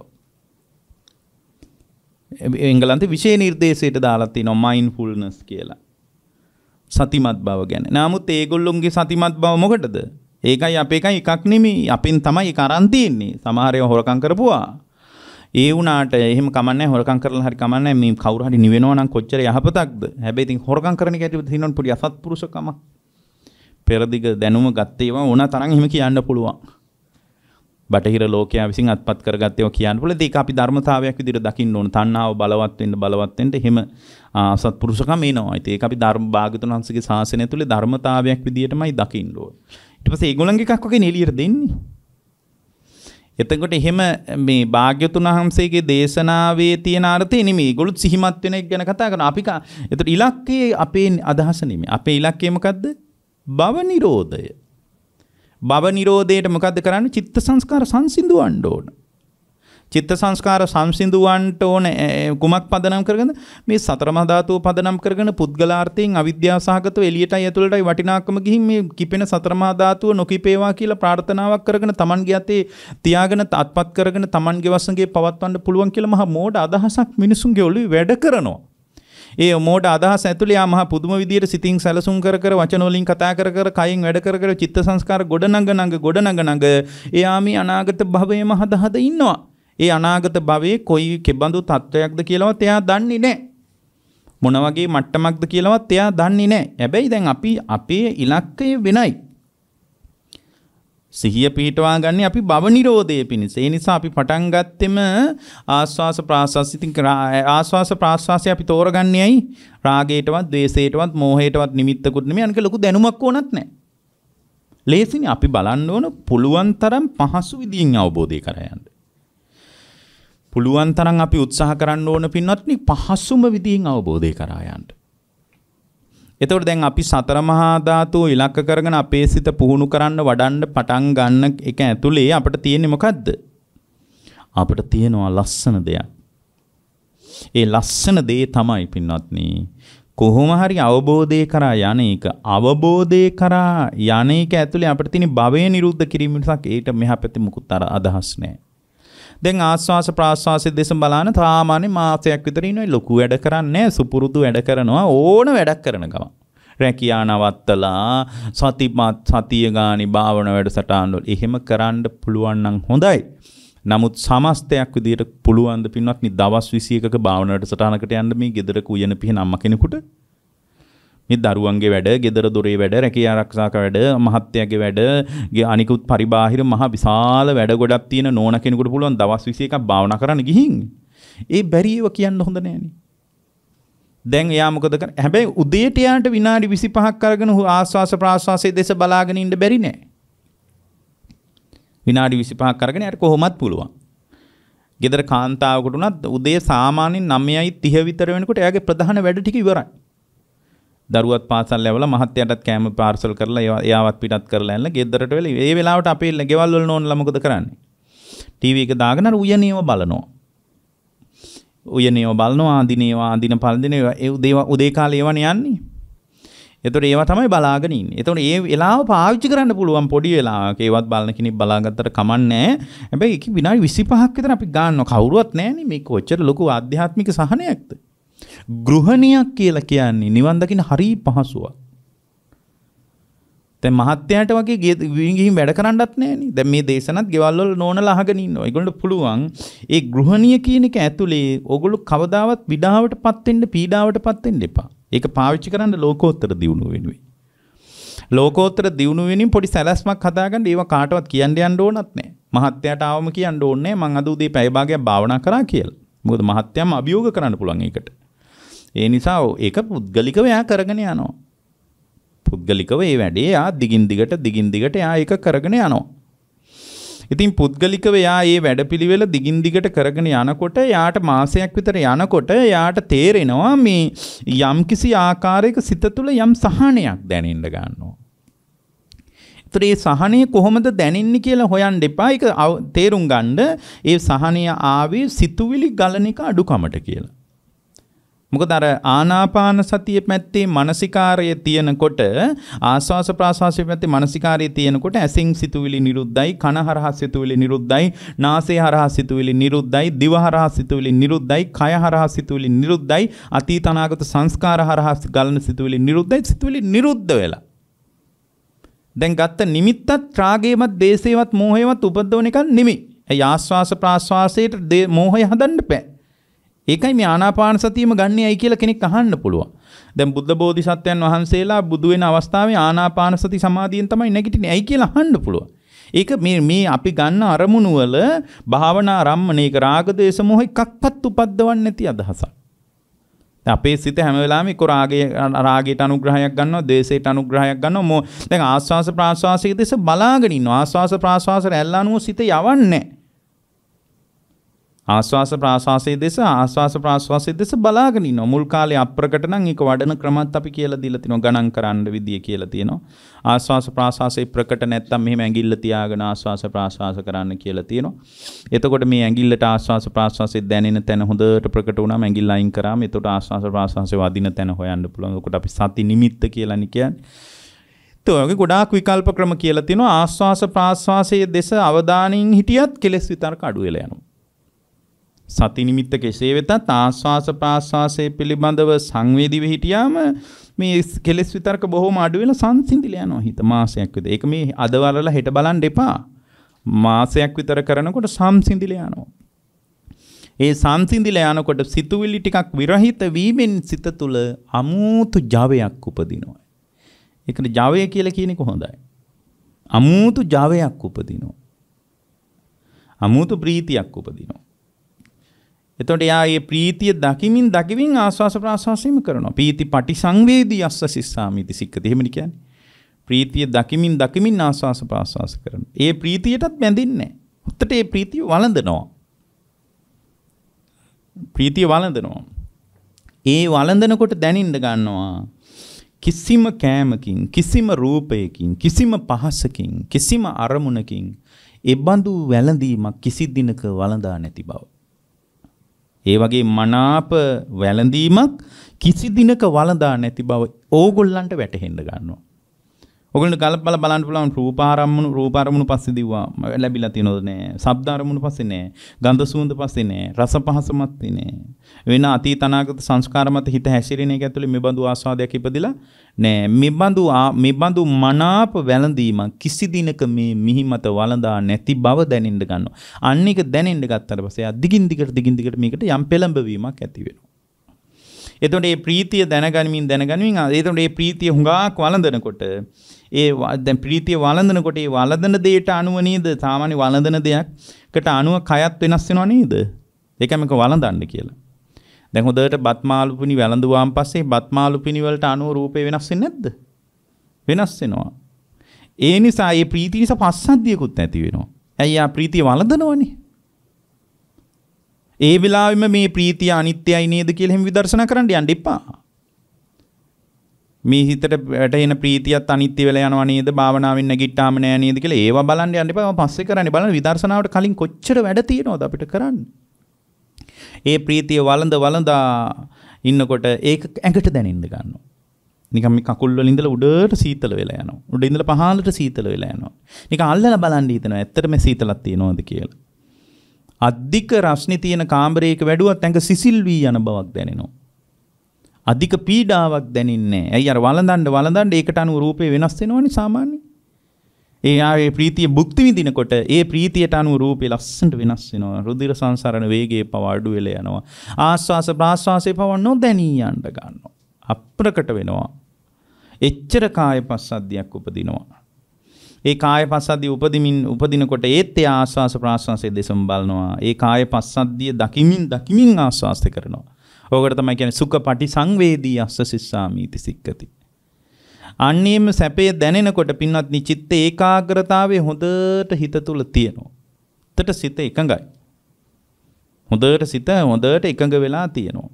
එංගලන්තේ විශේෂ නිර්දේශයට දාලා තියෙනවා මයින්ඩ්ෆුල්නස් කියලා. සතිමත් භව ගැන. නමුත් ඒගොල්ලොන්ගේ සතිමත් භව මොකටද? ඒකයි අපේ එකයි එකක් නෙමෙයි. අපෙන් තමයි ඒක අරන් තියෙන්නේ. සමහර ඒවා හොරකම් කරපුවා. ඒ වුණාට එහෙම කමන්නේ හොරකම් කරලා හරි කමන්නේ මේ කවුරු හරි නිවෙනවා නම් කොච්චර යහපතක්ද. හැබැයි ඉතින් හොරකම් කරන කැටි තියෙනවනේ පොඩි අසත්පුරුෂකම. පෙරදිග දැනුම ගත්තේ ඒවා ඕන තරම් එහෙම කියන්න පුළුවන්. බටහිර ලෝකයා විසින් අත්පත් කරගත්තේ ඒවා කියන්න පුළුවන්. ඒක අපි ධර්මතාවයක් විදිහට දකින්න ඕන. තණ්හාව බලවත් වෙන්න බලවත් වෙන්න එහෙම අසත්පුරුෂකම එනවා. ඒක අපි ධර්ම භාගතුන් වහන්සේගේ ශාසනය තුල ධර්මතාවයක් විදිහටමයි දකින්න ඕන. ඊට පස්සේ ඒගොල්ලන්ගේ එකක් වගේ එළියට දෙන්නේ. එතකොට එහෙම මේ භාග්‍යතුන් වහන්සේගේ දේශනාවේ තියෙන අර්ථය නෙමෙයි. ඒගොල්ලෝ සිහිමත් වෙන එක ගැන කතා කරනවා. අපි එතකොට ඉලක්කයේ අපේ අදහස නෙමෙයි. අපේ ඉලක්කය මොකද්ද? භව නිරෝධය. භව නිරෝධයට මොකද්ද කරන්නේ? චිත්ත සංස්කාර සංසිඳවන්න ඕන. චිත්ත සංස්කාර සංසිඳවන්න ඕන කුමක් පදනම් කරගෙන? මේ සතර මහා ධාතුව පදනම් කරගෙන පුද්ගලාර්ථයෙන් අවිද්‍යාව සහගතව එළියටයි ඇතුළටයි වටිනාකම ගිහින් මේ කිපෙන සතර මහා ධාතුව නොකිපේවා කියලා ප්‍රාර්ථනාවක් කරගෙන Tamanගේ අතේ තියාගෙන අත්පත් කරගෙන Tamanගේ වසඟේ පවත්වන්න පුළුවන් කියලා මහා මෝඩ අදහසක් මිනිසුන්ගේ ඔළුවේ වැඩ කරනවා. ඒ මෝඩ අදහස ඇතුළේ ආ මහා පුදුම විදියට සිතින් සැලසුම් කර කර වචන වලින් කතා කර කර කයින් වැඩ කර කර චිත්ත සංස්කාර ගොඩනඟ නඟ ගොඩනඟ නඟ එයා මේ අනාගත භවයේම හද හද ඉන්නවා. ඒ අනාගත භවයේ කොයි කෙබඳු තත්වයක්ද කියලාවත් එයා දන්නේ නැහැ. මොන වගේ මට්ටමක්ද කියලාවත් එයා දන්නේ නැහැ. හැබැයි දැන් අපි අපේ ඉලක්කය වෙනයි. සිහිය පිහිටවා ගන්න අපි භව නිරෝධයේ පිණිස. ඒ නිසා අපි පටන් ගත්තෙම ආස්වාස ප්‍රාස්වාස ඉතින් ආස්වාස ප්‍රාස්වාසය අපි තෝරගන්නේ ඇයි? රාගයටවත්, ද්වේෂයටවත්, මෝහයටවත් නිමිත්තකුත් නෙමෙයි. අනික ලොකු දැනුමක් ඕනත් නැහැ. ලේසිනේ අපි බලන්න ඕන පුළුවන් තරම් පහසු විදිහින් අවබෝධය කරා යන්න. පුළුවන් තරම් අපි උත්සාහ කරන්න ඕන පින්වත්නි පහසුම විදිහින් අවබෝධය කරා යන්න. එතකොට දැන් අපි සතර මහා ධාතු ඉලක්ක කරගෙන අපේ සිත පුහුණු කරන්න වඩන්න පටන් ගන්න එක ඇතුලේ අපිට තියෙන්නේ මොකද්ද? අපිට තියෙනවා ලස්සන දෙයක්. ඒ ලස්සන දේ තමයි පින්වත්නි කොහොම හරි අවබෝධය කරා යන එක. අවබෝධය කරා යන එක ඇතුලේ අපිට තියෙන භවය නිරුද්ධ කිරීම නිසා ඒකට මෙහා පැත්තේ මුකුත් අදහස් නැහැ. දැන් ආස්වාස ප්‍රාස්වාසයේ දෙස බලන සාමාන්‍ය මාසයක් විතර ඉන්නේ ලොකු වැඩ කරන්නේ සුපුරුදු වැඩ කරනවා ඕන වැඩක් කරන ගම. රැකියා නවත්තලා සතිමත් සතිය ගානි භාවන වැඩසටහන් වල එහෙම කරන්න පුළුවන් නම් හොඳයි. නමුත් සමස්තයක් විදියට පුළුවන් ද පින්වත්නි දවස් විසි එකක භාවනාවට සටහනකට යන්න මේ ගෙදරක උයන පිහින අම්ම කෙනෙකුට මේ දරුවන්ගේ වැඩ, ගෙදර දොරේ වැඩ, රැකියා ආරක්ෂාක වැඩ, මහත්යගේ වැඩ, අනිකුත් පරිබාහිර මහ විශාල වැඩ ගොඩක් තියෙන නෝන කෙනෙකුට පුළුවන් දවස් විසි එකක් භාවනා කරන්න ගිහින් ඒ බැරි ඒවා කියන්න හොඳ නෑනේ. දැන් එයා මොකද කරන්නේ? හැබැයි උදේට යාට විනාඩි විසිපහක් අරගෙන ආස්වාස ප්‍රාස්වාසයේ දෙස බලාගෙන ඉන්න බැරි නෑ. විනාඩි විසිපහක් අරගෙන යාට කොහොමත් පුළුවන්. ගෙදර කාන්තාවකට උනත් උදේ සාමාන්‍යයෙන් නවයයි තිහ විතර වෙනකොට එයාගේ ප්‍රධාන වැඩ ටික ඉවරයි. දරුවත් පාසල් යවලා මහත්යටත් කෑම පාර්සල් කරලා එයාවත් පිටත් කරලා ඇල්ල ගෙදරට වෙලා ඒ වෙලාවට අපේ ගෙවල් වල නෝනලා මොකද කරන්නේ? ටීවී එක දාගෙන අර උයනේව බලනවා. උයනේව බලනවා, අඳිනේවා, අඳින පළඳිනේවා ඒ උදේ උදේ කාලේ ඒවනේ යන්නේ. එතකොට ඒවා තමයි බලාගෙන ඉන්නේ. එතකොට ඒ වෙලාව පාවිච්චි කරන්න පුළුවන් පොඩි වෙලාවක ඒවත් බලන කෙනෙක් බලාගත්තට කමන්නේ. හැබැයි ඒක විනාඩි විසිපහක් විතර අපි ගන්නවා. කවුරුවත් නැහැනේ මේක කොච්චර ලොකු ආධ්‍යාත්මික සහනයක්ද? ගෘහණියක් කියලා කියන්නේ නිවන් දකින්න හරි පහසුවක්. දැන් මහත්යන්ට වගේ ගිහින් වැඩ කරන්නත් නැහැනේ. දැන් මේ දේශනත් ගෙවල් වල නෝනලා අහගෙන ඉන්නවා. ඒගොල්ලන්ට පුළුවන් ඒ ගෘහණිය කියන එක ඇතුලේ ඕගොල්ලෝ කවදාවත් විඩාවටපත් වෙන්න, පීඩාවටපත් වෙන්න එපා. ඒක පාවිච්චි කරන්න ලෝකෝත්තර දියුණුව වෙනුවෙන්. ලෝකෝත්තර දියුණුව වෙනින් පොඩි සැලැස්මක් හදාගන්න ඒවා කාටවත් කියන්න යන්න ඕනත් නැහැ. මහත්යට ආවම කියන්න ඕනේ මං අද උදේ පැය භාගයක් භාවනා කරා කියලා. මොකද මහත්යම අභියෝග කරන්න පුළුවන් ඒකට. ඒ නිසා ඒක පුද්ගලිකව එයා කරගෙන යනවා. පුද්ගලිකව ඒ වැඩේ එයා දිගින් දිගට දිගින් දිගට එයා ඒක කරගෙන යනවා. ඉතින් පුද්ගලිකව එයා මේ වැඩපිළිවෙල දිගින් දිගට කරගෙන යනකොට යාට මාසයක් විතර යනකොට යාට තේරෙනවා මේ යම්කිසි ආකාරයක සිත තුළ යම් සහනයක් දැනෙන්න ගන්නවා. ඒතර ඒ සහනය කොහොමද දැනෙන්නේ කියලා හොයන්න එපා. ඒක තේරුම් ගන්න ඒ සහනය ආවේ සිතුවිලි ගලන එක අඩුකමට කියලා. මොකද අර ආනාපාන සතිය පැත්තේ මානසිකාරය තියෙනකොට ආස්වාස ප්‍රාස්වාසයේ පැත්තේ මානසිකාරය තියෙනකොට ඇසින් සිතුවිලි නිරුද්ධයි, කන හරහා සිතුවිලි නිරුද්ධයි, නාසය හරහා සිතුවිලි නිරුද්ධයි, දිව හරහා සිතුවිලි නිරුද්ධයි, කය හරහා සිතුවිලි නිරුද්ධයි, අතීත අනාගත සංස්කාර හරහා ගලන සිතුවිලි නිරුද්ධයි. සිතුවිලි නිරුද්ධ වෙලා දැන් ගත්ත නිමිත්තත් රාගයවත්, දේශේවත්, මෝහයවත් උපද්දවන එක නෙමෙයි. ඒ ආස්වාස ප්‍රාස්වාසයේ මෝහය හදන්න බෑ. ඒකයි මේ ආනාපාන සතියම ගන්නේයි කියලා කෙනෙක් අහන්න පුළුවන්. දැන් බුද්ධ බෝධිසත්වයන් වහන්සේලා බුදු වෙන අවස්ථාවේ ආනාපාන සති සමාධියෙන් තමයි නැගිටින්නේ. ඇයි කියලා අහන්න පුළුවන්. ඒක මේ මේ අපි ගන්න අරමුණු වල භාවනා රම්මණේක රාග දේශ මොහ එකක්වත් උපද්දවන්නේ නැති අදහසක්. අපේ සිත හැම වෙලාවෙම එක්ක රාගයේ රාගයට අනුග්‍රහයක් ගන්නවා, දේශයට අනුග්‍රහයක් ගන්නවා. දැන් ආස්වාස ප්‍රාස්වාසයේ දේශ බලාගෙන ඉන්නවා. ආස්වාස ප්‍රාස්වාස රැල්ල අනුව සිත යවන්නේ. ආස්වාස ප්‍රාස්වාසයේ දේශ ආස්වාස ප්‍රාස්වාසයේ දේශ බලාගෙන ඉන්නවා. මුල් කාලේ අප්‍රකට නම් ඒක වඩන ක්‍රමත් අපි කියලා දීලා තිනවා. ගණන් කරන්න විදිය කියලා තියෙනවා. ආස්වාස ප්‍රාස්වාසයේ ප්‍රකට නැත්තම් මෙහෙම ඇඟිල්ල තියාගෙන ආස්වාස ප්‍රාස්වාස කරන්න කියලා තියෙනවා. එතකොට මේ ඇඟිල්ලට ආස්වාස ප්‍රාස්වාසයේ දැනෙන තැන හොඳට ප්‍රකට වුණාම ඇඟිල්ල අයින් කරාම එතකොට ආස්වාස ප්‍රාස්වාසයේ වදින තැන හොයන්න පුළුවන්. ඒකට අපි සති නිමිත්ත කියලානේ කියන්නේ. ඒතකොට ගොඩාක් විකල්ප ක්‍රම කියලා තියෙනවා. ආස්වාස ප්‍රාස්වාසයේ දේශ අවධානයෙන් හිටියත් කෙලස් විතරක අඩු වෙලා යනවා. සති නිමිත්ත කෙසේ වෙතත් ආස්වාස ප්‍රාස්වාසයේ පිළිබඳව සංවේදීව හිටියාම මේ කෙලස් විතරක බොහොම අඩු වෙලා සංසිඳිලා යනවා හිත මාසයක් විතර. ඒක මේ අද වලලා හෙට බලන්න එපා. මාසයක් විතර කරනකොට සංසිඳිලා යනවා. ඒ සංසිඳිලා යනකොට සිතුවිලි ටිකක් විරහිත වීමෙන් සිත තුළ අමූතු ජවයක් උපදිනවා. ඒකට ජවය කියලා කියන්නේ කොහොඳයි. අමූතු ජවයක් උපදිනවා. අමූතු ප්‍රීතියක් උපදිනවා. එතකොට යා මේ ප්‍රීතිය දකිමින් දකිමින් ආස්වාස ප්‍රාස්වාසයම කරනවා. ප්‍රීති පටිසංවේදී අස්ස සිස්සාමිති සික්කති. එහෙමනේ කියන්නේ. ප්‍රීතිය දකිමින් දකිමින් ආස්වාස ප්‍රාස්වාස කරනවා. ඒ ප්‍රීතියටත් බැඳින්නේ නැහැ. උත්තට ඒ ප්‍රීතිය වළඳනවා. ප්‍රීතිය වළඳනවා. ඒ වළඳනකොට දැනින්න ගන්නවා කිසිම කෑමකින්, කිසිම රූපයකින්, කිසිම පහසකින්, කිසිම අරමුණකින් ඒ බඳු වැළඳීමක් කිසි දිනක වළඳා නැති බව. ඒ වගේ මනාප වැළඳීමක් කිසි දිනක වළඳා නැති බව ඕගොල්ලන්ට වැටහෙන්න ගන්නවා. ඔයගොල්ලෝ කල්පලා බලන්න පුළුවන් රූපාරම්මණු රූපාරම්මණු පස්සේ දිව්වා ලැබිලා තියෙනවද නෑ. ශබ්ද අරමුණු පස්සේ නෑ. ගන්ධ සුවඳ පස්සේ නෑ. රස පහස මැත්තේ නෑ. වෙන අතීත අනාගත සංස්කාර මත හිත හැසිරෙන එක ඇතුලේ මෙබඳු ආස්වාදයක් ඉපදිලා නෑ. මෙබඳු මෙබඳු මනාප වැළඳීම කිසි දිනක මේ මිහි මත වළඳා නැති බව දැනෙන්න ගන්නවා. අන්න එක දැනෙන්න ගත්තට පස්සේ ආ දිගින් දිගට දිගින් දිගට මේකට යම් පෙළඹවීමක් ඇති වෙනවා. එතකොට මේ ප්‍රීතිය දැනගනිමින් දැනගනිමින් එතකොට මේ ප්‍රීතිය හුඟක් වළඳනකොට ඒ දැන් ප්‍රීතිය වළඳනකොට ඒ වළඳන දෙයට අනුව නේද සාමාන්‍ය වළඳන දෙයක්කට අනුව කයත් වෙනස් වෙනව නේද? ඒකම එක වළඳන්න කියලා. දැන් හොඳට බත් මාළු පිණි වැළඳුවාන් පස්සේ බත් මාළු පිණි වලට අනුව රූපේ වෙනස් වෙන්නේ නැද්ද? වෙනස් වෙනවා. ඒ නිසා මේ ප්‍රීතිය නිසා පස්සද්ධියකුත් නැති වෙනවා. ඇයි ආ ප්‍රීතිය වළඳනවනේ. ඒ වෙලාවෙම මේ ප්‍රීතිය අනිත්‍යයි නේද කියලා එහෙම විදර්ශනා කරන්න යන්න එපා. මේ හිතට වැටෙන ප්‍රීතියත් අනිත්‍ය වෙලා යනවා නේද? භාවනාවෙන් නැගිට්ටාම නෑ නේද කියලා ඒවා බලන්න යන්න එපා. පස්සේ කරන්නේ බලන්න විදර්ශනාවට කලින් කොච්චර වැඩ තියෙනවද අපිට කරන්න. ඒ ප්‍රීතිය වළඳ වළඳා ඉන්නකොට ඒක ඇඟට දැනෙන්න ගන්නවා. නිකන් මේ කකුල් වල ඉඳලා උඩට සීතල වෙලා යනවා. උඩ ඉඳලා පහළට සීතල වෙලා යනවා. නිකන් අල්ලලා බලන්න හිතනවා ඇත්තටම සීතලක් තියෙනවද කියලා. අධික රස්නේ තියෙන කාමරයක වැඩුවත් ඇඟ සිසිල් වී යන බවක් දැනෙනවා. අධික පීඩාවක් දැනෙන්නේ නැහැ. ඇයි අර වළඳන්න වළඳන්න ඒකට අනුව රූපේ වෙනස් වෙනවනේ සාමාන්‍යයෙන්. ඒ ආවේ ප්‍රීතිය භුක්ති විඳිනකොට ඒ ප්‍රීතියට අනුව රූපේ ලස්සනට වෙනස් වෙනවා. රුධිර සංසරණ වේගයේ පව අඩු වෙලා යනවා. ආස්වාස ප්‍රාස්වාසයේ පව නොදැනී යන්න ගන්නවා. අප්‍රකට වෙනවා. එච්චර කාය පස්සද්ධියක් උපදිනවා. ඒ කාය පස්සද්ධිය උපදිමින් උපදිනකොට ඒත් ඒ ආස්වාස ප්‍රාස්වාසයේ දෙසම බලනවා. ඒ කාය පස්සද්ධිය දකිමින් දකිමින් ආස්වාස කරනවා. ඕකට තමයි කියන්නේ සුඛපටි සංවේදී අස්ස සිස්සාමීති සික්කති. අන්නේම සැපේ දැනෙනකොට පින්වත්නි චිත්ත ඒකාග්‍රතාවයේ හොඳට හිත තුල තියෙනවා. හිතට සිත එකඟයි. හොඳට සිත හොඳට එකඟ වෙලා තියෙනවා.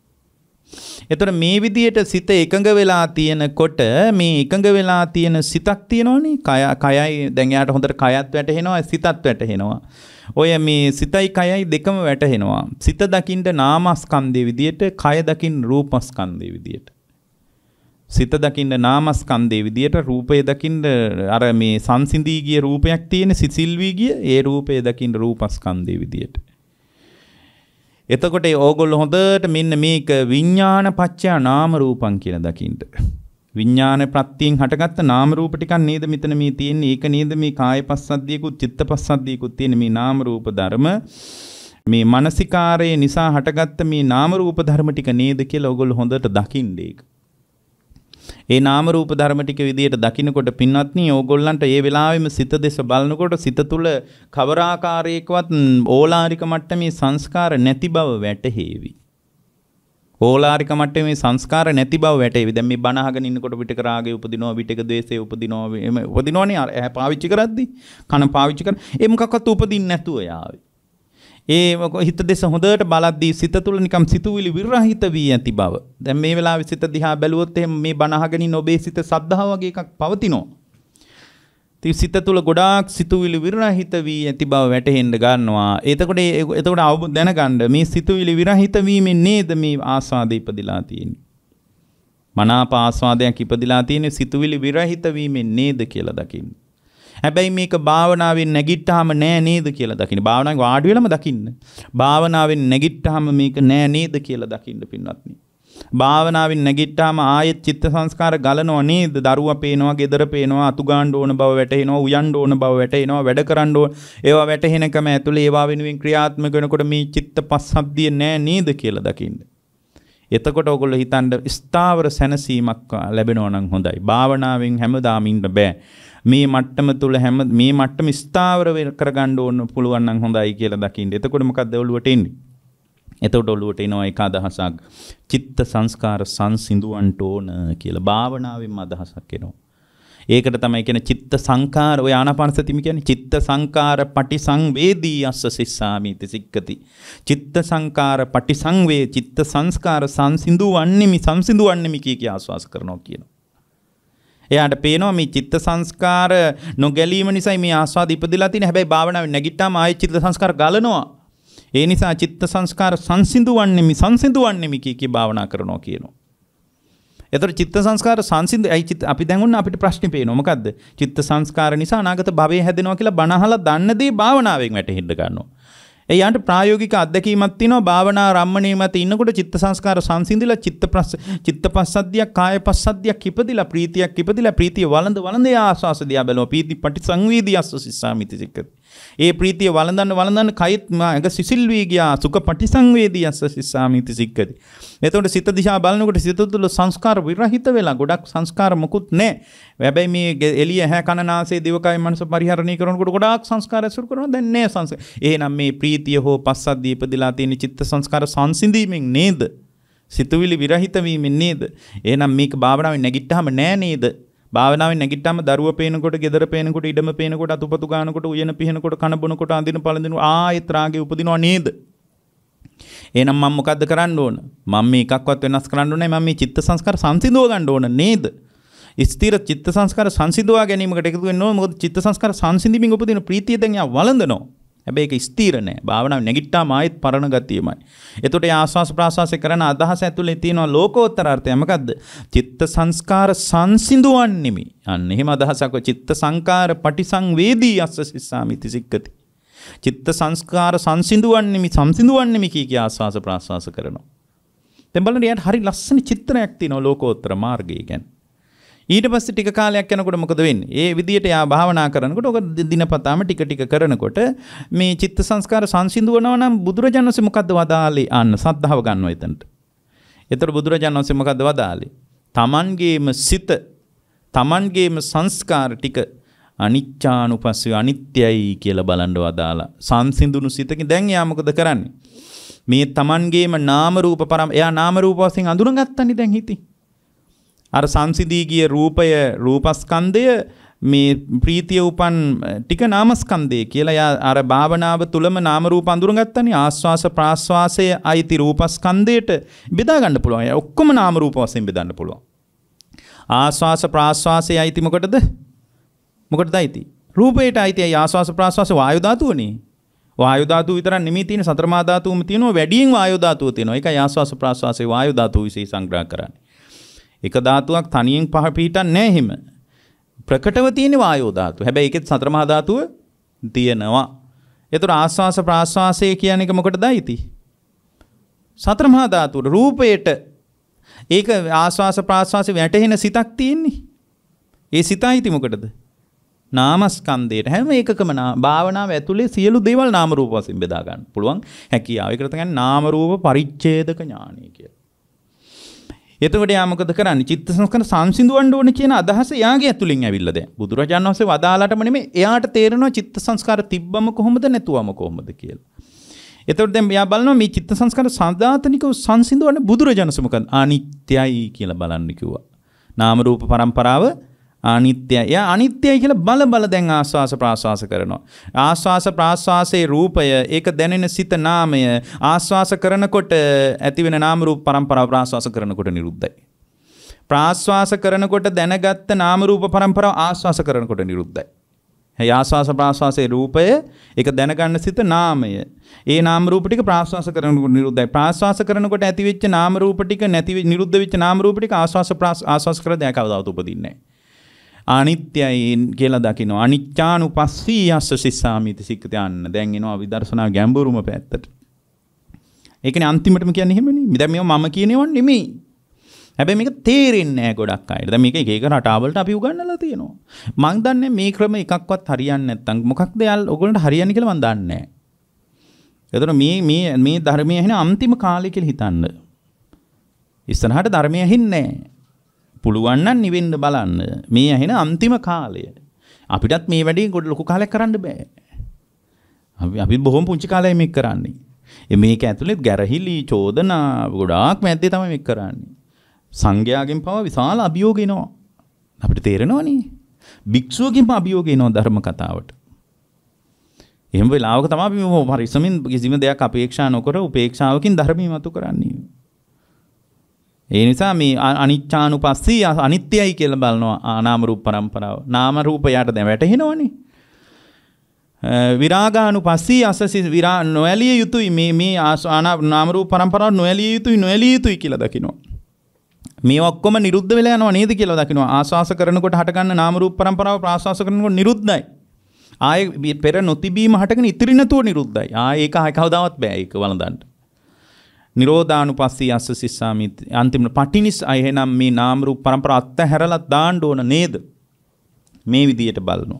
එතකොට මේ විදියට සිත එකඟ වෙලා තියෙනකොට මේ එකඟ වෙලා තියෙන සිතක් තියෙනවනේ. කය කයයි දැන් යාට හොඳට කයත් වැටහෙනවා සිතත් වැටහෙනවා. ඔය මේ සිතයි කයයි දෙකම වැටහෙනවා. සිත දකින්න නාමස්කන්ධයේ විදියට, කය දකින්න රූපස්කන්ධයේ විදියට. සිත දකින්න නාමස්කන්ධයේ විදියට, රූපය දකින්න අර මේ සංසිඳී ගිය රූපයක් තියෙන සිසිල් වී ගිය ඒ රූපය දකින්න රූපස්කන්ධයේ විදියට. එතකොට ඕගොල්ලෝ හොඳට මෙන්න මේක විඥාන පත්‍යා නාම රූපං කියලා දකින්න. විඥාන ප්‍රත්‍යයෙන් හටගත්ත නාම රූප ටිකක් නේද මෙතන මේ තියෙන්නේ. ඒක නේද මේ කාය පස්සද්ධියකුත් චිත්ත පස්සද්ධියකුත් තියෙන මේ නාම රූප ධර්ම. මේ මානසිකාරයේ නිසා හටගත්ත මේ නාම රූප ධර්ම ටික නේද කියලා ඕගොල්ලෝ හොඳට දකින්න ඒක. ඒ නාම රූප ධර්ම ටික විදියට දකින්නකොට පින්වත්නි ඕගොල්ලන්ට ඒ වෙලාවෙම සිත දෙස බලනකොට සිත තුල කවර ආකාරයකවත් ඕලාරික මට්ටමේ සංස්කාර නැති බව වැටහෙවි. ඕලාරික මට්ටමේ සංස්කාර නැති බව වැටහෙවි. දැන් මේ බණ අහගෙන ඉන්නකොට විතක රාගය උපදිනවා, විතක ද්වේෂය උපදිනවා, එම උපදිනවනේ. ඇහැ පාවිච්චි කරද්දි, කන පාවිච්චි කරන ඒ මොකක්වත් උපදින්නේ නැතුව යාවේ. ඒ හිත දෙස හොඳට බලද්දී සිත තුළ නිකම් සිතුවිලි විරහිත වී ඇති බව. දැන් මේ වෙලාවේ සිත දිහා බැලුවොත් එහෙම මේ බණ අහගෙන ඉන්න ඔබේ සිත සද්ධාව වගේ එකක් පවතිනවා. ඉතින් සිත තුළ ගොඩාක් සිතුවිලි විරහිත වී ඇති බව වැටහෙන්න ගන්නවා. එතකොට එතකොට අවබ දැනගන්න මේ සිතුවිලි විරහිත වීමෙන් නේද මේ ආස්වාදේ ඉපදිලා තියෙන්නේ. මනාප ආස්වාදයක් ඉපදිලා තියෙන්නේ සිතුවිලි විරහිත වීමෙන් නේද කියලා දකින්න. හැබැයි මේක භාවනාවෙන් නැගිට්ටාම නෑ නේද කියලා දකින්න. භාවනාවෙන් වාඩි වෙලම දකින්න. භාවනාවෙන් නැගිට්ටාම මේක නෑ නේද කියලා දකින්න පින්වත්නි. භාවනාවෙන් නැගිට්ටාම ආයෙත් චිත්ත සංස්කාර ගලනවා නේද? දරුවා පේනවා, ගෙදර පේනවා, අතු ගන්න ඕන බව වැටහෙනවා, උයන්න ඕන බව වැටහෙනවා, වැඩ කරන්න ඕන. ඒවා වැටහෙනකම ඇතුලේ ඒවා වෙනුවෙන් ක්‍රියාත්මක වෙනකොට මේ චිත්ත පස්සද්ධිය නෑ නේද කියලා දකින්න. එතකොට ඔයගොල්ලෝ හිතන්න ස්ථාවර සැනසීමක් ලැබෙනවා නම් හොඳයි. භාවනාවෙන් හැමදාම ඉන්න බෑ. මේ මට්ටම තුල හැම මේ මට්ටම ස්ථාවර කරගන්න ඕන පුළුවන් නම් හොඳයි කියලා දකින්න. එතකොට මොකක්ද ඔළුවට එන්නේ? එතකොට ඔළුවට එනවා එක අදහසක්. චිත්ත සංස්කාර සංසිඳුවන්ට ඕන කියලා භාවනාවෙන්ම අදහසක් එනවා. ඒකට තමයි කියන්නේ චිත්ත සංකාර. ඔය ආනාපානසතිම කියන්නේ චිත්ත සංකාර පටිසංවේදී අස්ස සිස්සාමිති සික්කති. චිත්ත සංකාර පටිසංවේ චිත්ත සංස්කාර සංසිඳුවන්නේමි සංසිඳුවන්නේමි කිය කිය ආස්වාස කරනවා කියනවා. එයාට පේනවා මේ චිත්ත සංස්කාර නොගැලීම නිසා මේ ආස්වාද ඉපදලා තියෙන. හැබැයි භාවනාවෙන් නැගිට්ටාම ආයෙ චිත්ත සංස්කාර ගලනවා. ඒ නිසා චිත්ත සංස්කාර සංසිඳුවන්නේමි සංසිඳුවන්නේමි කිය කී භාවනා කරනවා කියනවා. එතකොට චිත්ත සංස්කාර සංසිඳ අයි චිත්ත අපි දැන් උන්න අපිට ප්‍රශ්නේ පේනවා මොකද්ද? චිත්ත සංස්කාර නිසා අනාගත භවයේ හැදෙනවා කියලා බණ අහලා දන්න දේ භාවනාවෙන් වැටහෙන්න ගන්නවා. ඒ යන්ට ප්‍රායෝගික අත්දැකීමක් තියෙනවා භාවනා රම්මණේ මත ඉන්නකොට චිත්ත සංස්කාර සංසිඳිලා චිත්ත ප්‍රස් චිත්ත පස්සද්ධියක් කාය පස්සද්ධියක් ඉපදිලා ප්‍රීතියක් ඉපදිලා ප්‍රීතිය වළඳ වළඳ ආස්වාස දියා බලනවා පීති පටිසංවේදී අස්සසිස්සාමිති සික්කති. ඒ ප්‍රීතිය වළඳන්න වළඳන්න කයිත් මග සිසිල් වී ගියා සුඛ පටිසංවේදී අස්සසිස්සාමිති සික්කති. එතකොට සිත දිහා බලනකොට සිත තුළ සංස්කාර විරහිත වෙලා ගොඩක් සංස්කාර මොකුත් නැහැ. හැබැයි මේ එළිය ඇහැ කන නාසය දිවකය මනස පරිහරණය කරනකොට ගොඩාක් සංස්කාර ඇසුරු කරනවා දැන් නෑ සංස්කාර. එහෙනම් මේ ප්‍රීතිය හෝ පස්සද්ධිය ඉපදලා තියෙන චිත්ත සංස්කාර සංසිඳීමෙන් නේද? සිතුවිලි විරහිත වීමෙන් නේද? එහෙනම් මේක භාවනාවෙන් නැගිට්ටාම නෑ නේද? භාවනාවෙන් නැගිට්ටාම දරුව පේනකොට, ගෙදර පේනකොට, ඉඩම පේනකොට, අතුපතු ගන්නකොට, උයන පිහනකොට, කන බොනකොට, අඳින පළඳින ආයෙත් රාගේ උපදිනව නේද? එහෙනම් මම මොකද්ද කරන්න ඕන? මම මේ එකක්වත් වෙනස් කරන්න ඕනේ. මම මේ චිත්ත සංස්කාර සංසිඳව ගන්න ඕන නේද? ස්ථිර චිත්ත සංස්කාර සංසිඳවා ගැනීමකට එකතු වෙන්න ඕන. මොකද චිත්ත සංස්කාර සංසිඳීමෙන් උපදින ප්‍රීතිය දැන් යා වළඳනවා. හැබැයි ඒක ස්ථිර නෑ. භාවනාව නැගිට්ටාම ආයෙත් පරණ ගතියමයි. එතකොට ඒ ආස්වාස ප්‍රාස්වාසය කරන අදහස ඇතුලේ තියෙනවා ලෝකෝත්තර අර්ථය. මොකද්ද? චිත්ත සංස්කාර සංසිඳවන්නෙමි. අන්න එහෙම අදහසක්. චිත්ත සංකාර පටිසංවේදී අස්ස සිස්සාමිති සික්කති. චිත්ත සංස්කාර සංසිඳවන්නෙමි සංසිඳවන්නෙමි කී කිය ආස්වාස ප්‍රාස්වාස කරනවා. දැන් බලන්න යාට හරි ලස්සන චිත්‍රයක් තියෙනවා ලෝකෝත්තර මාර්ගය ගැන. ඊට පස්සේ ටික කාලයක් යනකොට මොකද වෙන්නේ? ඒ විදියට යා භාවනා කරනකොට ඔක දිනපතාම ටික ටික කරනකොට මේ චිත්ත සංස්කාර සංසිඳවනවා නම් බුදුරජාණන් වහන්සේ මොකද්ද වදාළේ? අන්න සද්ධාව ගන්නවා එතනට. ඒතර බුදුරජාණන් වහන්සේ මොකද්ද වදාළේ? තමන්ගේම සිත තමන්ගේම සංස්කාර ටික අනිච්චානුපස්සී අනිත්‍යයි කියලා බලන්න වදාලා. සංසිඳුණු සිතකින් දැන් එයා මොකද කරන්නේ? මේ තමන්ගේම නාම රූප පරම එයා නාම රූප වශයෙන් අඳුනගත්තනේ දැන් හිතේ. අර සංසිදී ගිය රූපය රූපස්කන්ධය මේ ප්‍රීතිය උපන් ටික නාමස්කන්ධය කියලා යා අර භාවනාව තුලම නාම රූප අඳුරගත්තනේ. ආස්වාස ප්‍රාස්වාසයේ අයිති රූපස්කන්ධයට බෙදා ගන්න පුළුවන්. ඔක්කොම නාම රූප වශයෙන් බෙදන්න පුළුවන්. ආස්වාස ප්‍රාස්වාසයේ අයිති මොකටද? මොකටද අයිති? රූපයට අයිති ආස්වාස ප්‍රාස්වාස වායු ධාතුවනේ. වායු ධාතුව විතරක් නෙමෙයි තියෙන සතර මහා ධාතුවම තියෙනවා. වැඩියෙන් වායු ධාතුව තියෙනවා. ඒකයි ආස්වාස ප්‍රාස්වාසයේ වායු ධාතුව විශේෂ සංග්‍රහ කරන්නේ. එක ධාතුවක් තනියෙන් පහ පිහිටන්නේ නැහැ හිම. ප්‍රකටව තියෙන වායෝ ධාතුව. හැබැයි ඒකෙත් සතර මහා ධාතුව තියෙනවා. ඒතර ආස්වාස ප්‍රාස්වාසය කියන එක මොකටද අයිති? සතර මහා ධාතුව රූපයට. ඒක ආස්වාස ප්‍රාස්වාසය වැටෙන සිතක් තියෙන්නේ. ඒ සිත අයිති මොකටද? නාමස්කන්ධයට. හැම එකකම භාවනාව ඇතුලේ සියලු දේවල් නාම රූප වශයෙන් බෙදා ගන්න පුළුවන් හැකියාව. ඒකට තමයි නාම රූප පරිච්ඡේදක ඥානය කියලා. එතකොට යා මොකද කරන්නේ? චිත්ත සංස්කාර සංසිඳවන්න ඕනේ කියන අදහස එයාගේ ඇතුලින් ඇවිල්ලා දැන්. බුදුරජාණන් වහන්සේ වදාලාටම නෙමෙයි එයාට තේරෙනවා චිත්ත සංස්කාර තිබ්බම කොහොමද නැතුවම කොහොමද කියලා. එතකොට දැන් එයා බලනවා මේ චිත්ත සංස්කාර සදාතනිකව සංසිඳවන්න බුදුරජාණන් වහන්සේ මොකද? අනිත්‍යයි කියලා බලන්න කිව්වා. නාම රූප පරම්පරාව අනිත්‍යයි. එයා අනිත්‍යයි කියලා බල බල දැන් ආස්වාස ප්‍රාස්වාස කරනවා. ආස්වාස ප්‍රාස්වාසයේ රූපය ඒක දැනෙන සිත නාමය ආස්වාස කරනකොට ඇතිවෙන නාම රූප පරම්පරාව ප්‍රාස්වාස කරනකොට නිරුද්ධයි. ප්‍රාස්වාස කරනකොට දැනගත්ත නාම රූප පරම්පරාව ආස්වාස කරනකොට නිරුද්ධයි. ඒ ආස්වාස ප්‍රාස්වාසයේ රූපය ඒක දැනගන්න සිත නාමය. ඒ නාම රූප ටික ප්‍රාස්වාස කරනකොට නිරුද්ධයි. ප්‍රාස්වාස කරනකොට ඇතිවෙච්ච නාම රූප ටික නැති නිරුද්ධ වෙච්ච නාම රූප ටික ආස්වාස ආස්වාස කර දැන් කවදාවත් උපදින්නේ නැහැ. අනිත්‍යයි කියලා දකින්න. අනිච්චානුපස්සී අස්ස සිස්සාමිති සික්කති යන්න. දැන් එනවා විදර්ශනා ගැඹුරුම පැත්තට. ඒකනේ අන්තිමටම කියන්නේ එහෙමනේ. දැන් මේව මම කියනේව නෙමෙයි. හැබැයි මේක තේරෙන්නේ නැහැ ගොඩක් අයට. දැන් මේක එක එක රටාවලට අපි උගන්වලා තියෙනවා. මං දන්නේ මේ ක්‍රම එකක්වත් හරියන්නේ නැත්තම් මොකක්ද යාල් ඔයගොල්ලන්ට හරියන්නේ කියලා මං දන්නේ නැහැ. එතකොට මේ මේ මේ ධර්මයේ ඇහෙන අන්තිම කාලය කියලා හිතන්න. ඉස්සරහට ධර්මයේ ඇහෙන්නේ නැහැ. පුළුවන් නම් නිවෙන්න බලන්න. මේ ඇහෙන අන්තිම කාලය. අපිටත් මේ වැඩේ ගොඩ ලොකු කාලයක් කරන්න බෑ. අපි අපි බොහොම පුංචි කාලයක් මේක කරන්නේ. මේක ඇතුළේ ගැරහිලි චෝදනා ගොඩාක් මැද්දේ තමයි මේක කරන්නේ. සංඝයාගෙන් පව විශාල අභියෝග එනවා. අපිට තේරෙනවනේ. භික්ෂුවකින්ම අභියෝග එනවා ධර්ම කතාවට. එහෙම වෙලාවක තමයි අපි මේ පරිස්සමින් කිසිම දෙයක් අපේක්ෂා නොකර උපේක්ෂාවකින් ධර්මීය මතු කරන්නේ. ඒ නිසා මේ අනිච්චානුපස්සී අනිත්‍යයි කියලා බලනවා නාම රූප පරම්පරාව. නාම රූප යට දැන් වැටෙනවනේ. විරාගානුපස්සී අසසි විරා නොඇලිය යුතුයි මේ මේ නාම රූප පරම්පරාව නොඇලිය යුතුයි නොඇලිය යුතුයි කියලා දකිනවා. මේ ඔක්කොම නිරුද්ධ වෙලා යනවා නේද කියලා දකිනවා. ආස්වාස කරනකොට හටගන්න නාම රූප පරම්පරාව ප්‍රාස්වාස කරනකොට නිරුද්ධයි. ආයේ පෙර නොතිබීම හටගෙන ඉතිරි නැතුව නිරුද්ධයි. ආයේ ඒක ආයේ කවදාවත් බෑ ඒක වළඳන්න. නිරෝධානුපස්සී අස්ස සිස්සාමි අන්තිම පටිනිස් එහෙනම් මේ නාම රූප පරම්පරාව අත්හැරලා දාන්න ඕන නේද? මේ විදියට බලනවා.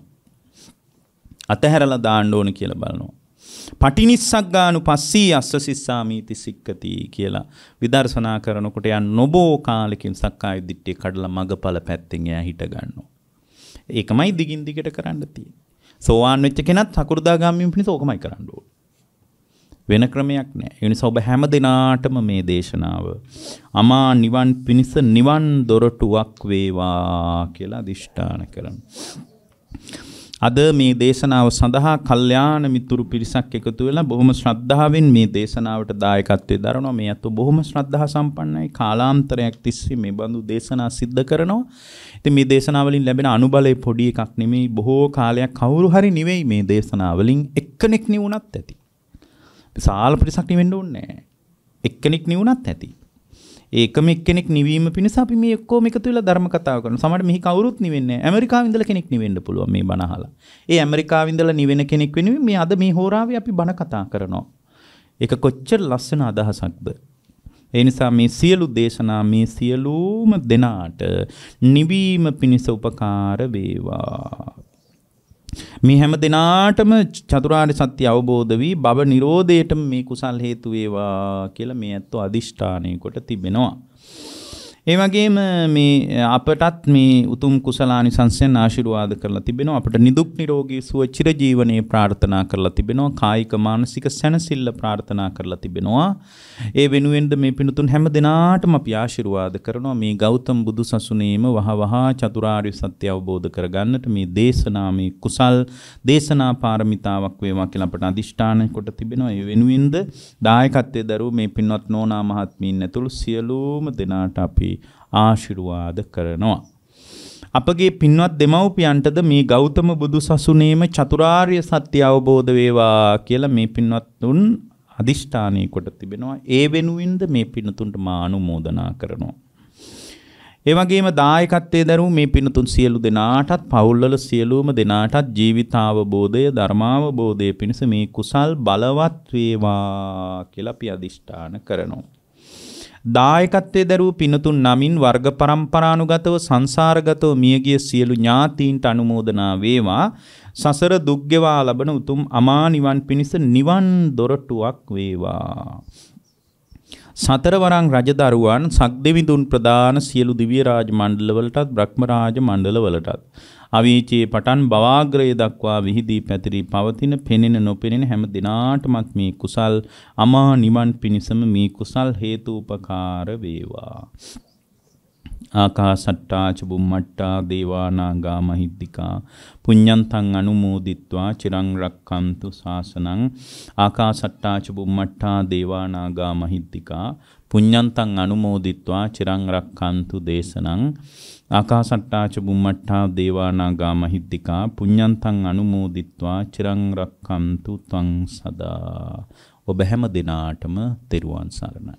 අත්හැරලා දාන්න ඕන කියලා බලනවා. පටිනිස්සග්ගානුපස්සී අස්ස සිස්සාමීති සික්කති කියලා විදර්ශනා කරනකොට යන නොබෝ කාලෙකින් සක්කාය දිට්ඨිය කඩලා මගපල පැත්තෙන් එයා හිට ගන්නවා. ඒකමයි දිගින් දිගට කරන්න තියෙන්නේ. සෝවාන් වෙච්ච කෙනත් අකුරුදාගාමීන් පිණිස ඕකමයි කරන්න ඕන. වෙන ක්‍රමයක් නැහැ. ඒ නිසා ඔබ හැම දිනාටම මේ දේශනාව අමා නිවන් පිණිස නිවන් දොරටුවක් වේවා කියලා අදිෂ්ඨාන කරමු. අද මේ දේශනාව සඳහා කල්යාණ මිතුරු පිරිසක් එකතු වෙලා බොහොම ශ්‍රද්ධාවෙන් මේ දේශනාවට දායකත්වයේ දරනවා. මේ අතෝ බොහොම ශ්‍රද්ධා සම්පන්නයි. කාලාන්තරයක් තිස්සේ මේ බඳු දේශනා සිද්ධ කරනවා. ඉතින් මේ දේශනාවලින් ලැබෙන අනුබලය පොඩි එකක් නෙමෙයි. බොහෝ කාලයක් කවුරු හරි නෙවෙයි මේ දේශනාවලින් එක්කෙනෙක් නිවුණත් ඇති. විශාල පිරිසක් නිවෙන්න ඕනේ නැහැ. එක්කෙනෙක් නිවුණත් ඇති. ඒකම එක්කෙනෙක් නිවීම පිණිස අපි මේ ඔක්කොම එකතු වෙලා ධර්ම කතාව කරනවා. සමහරවිට මෙහි කවුරුත් නිවෙන්නේ නැහැ. ඇමරිකාවේ ඉඳලා කෙනෙක් නිවෙන්න පුළුවන් මේ බණ අහලා. ඒ ඇමරිකාවේ ඉඳලා නිවෙන කෙනෙක් වෙනුවෙන් මේ අද මේ හෝරාවේ අපි බණ කතා කරනවා. ඒක කොච්චර ලස්සන අදහසක්ද? ඒ නිසා මේ සියලු දේශනා මේ සියලුම දෙනාට නිවීම පිණිස උපකාර වේවා. මේ හැම දිනාටම චතුරාර්ය සත්‍ය අවබෝධ වී භව නිරෝධයටම මේ කුසල් හේතු වේවා කියලා මේ අත්ව අදිෂ්ඨානය කොට තිබෙනවා. ඒ වගේම මේ අපටත් මේ උතුම් කුසලානිසංසයන් ආශිර්වාද කරලා තිබෙනවා. අපට නිදුක් නිරෝගී සුව චිරජීවනයේ ප්‍රාර්ථනා කරලා තිබෙනවා. කායික මානසික සැනසෙල්ල ප්‍රාර්ථනා කරලා තිබෙනවා. ඒ වෙනුවෙන්ද මේ පිණුතුන් හැම දිනාටම අපි ආශිර්වාද කරනවා. මේ ගෞතම බුදු සසුනේම වහවහ චතුරාර්ය සත්‍ය අවබෝධ කරගන්නට මේ දේශනා මේ කුසල් දේශනා පාරමිතාවක් වේවා කියලා අපට අදිෂ්ඨාන කොට තිබෙනවා. ඒ වෙනුවෙන්ද දායකත්වයේ දරුව මේ පින්වත් නෝනා මහත්මීන් ඇතුළු සියලුම දෙනාට අපි ආශිර්වාද කරනවා. අපගේ පින්වත් දෙමව්පියන්ටද මේ ගෞතම බුදු සසුනේම චතුරාර්ය සත්‍ය අවබෝධ වේවා කියලා මේ පින්වත්තුන් අදිෂ්ඨානය කොට තිබෙනවා. ඒ වෙනුවෙන්ද මේ පින්තුන්ට මා අනුමෝදනා කරනවා. ඒ වගේම දායකත්වයේ දරුවෝ මේ පින්තුන් සියලු දෙනාටත් පවුල්වල සියලුම දෙනාටත් ජීවිතාවබෝධය ධර්මාවබෝධය පිණිස මේ කුසල් බලවත් වේවා කියලා අපි අදිෂ්ඨාන කරනවා. දායකත්වයේ දරුවෝ පින්තුන් නමින් වර්ග පරම්පරානුගතව සංසාරගතව මියගිය සියලු ඥාතීන්ට අනුමෝදනා වේවා. සසර දුක් ගෙවා ලබන උතුම් අමා නිවන් පිණිස නිවන් දොරටුවක් වේවා. සතරවරන් රජදරුවන් සක්දෙවිඳුන් ප්‍රදාන සියලු දිව්‍ය රාජ මණ්ඩලවලටත් බ්‍රහ්ම රාජ මණ්ඩලවලටත් අවීචයේ පටන් භවාග්‍රය දක්වා විහිදී පැතිරී පවතින පෙනෙන නොපෙනෙන හැම දිනාටමත් මේ කුසල් අමා නිවන් පිණිසම මේ කුසල් හේතුපකාර වේවා. ආකාසට්ටා ච බුම්මට්ටා දේවා නාග මහිද්దికා පුඤ්ඤන්තං අනුමෝදිත්වා චිරං රක්ඛන්තු ශාසනං. ආකාසට්ටා ච බුම්මට්ටා දේවා නාග මහිද්దికා පුඤ්ඤන්තං අනුමෝදිත්වා චිරං රක්ඛන්තු දේශනං. ආකාසට්ටා ච බුම්මට්ටා දේවා නාග මහිද්దికා පුඤ්ඤන්තං අනුමෝදිත්වා චිරං රක්ඛන්තු ත්වං සදා. ඔබ හැම දිනාටම තෙරුවන් සරණයි.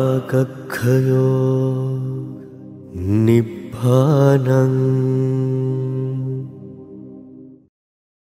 රාගක්ඛයෝ නිබ්බානං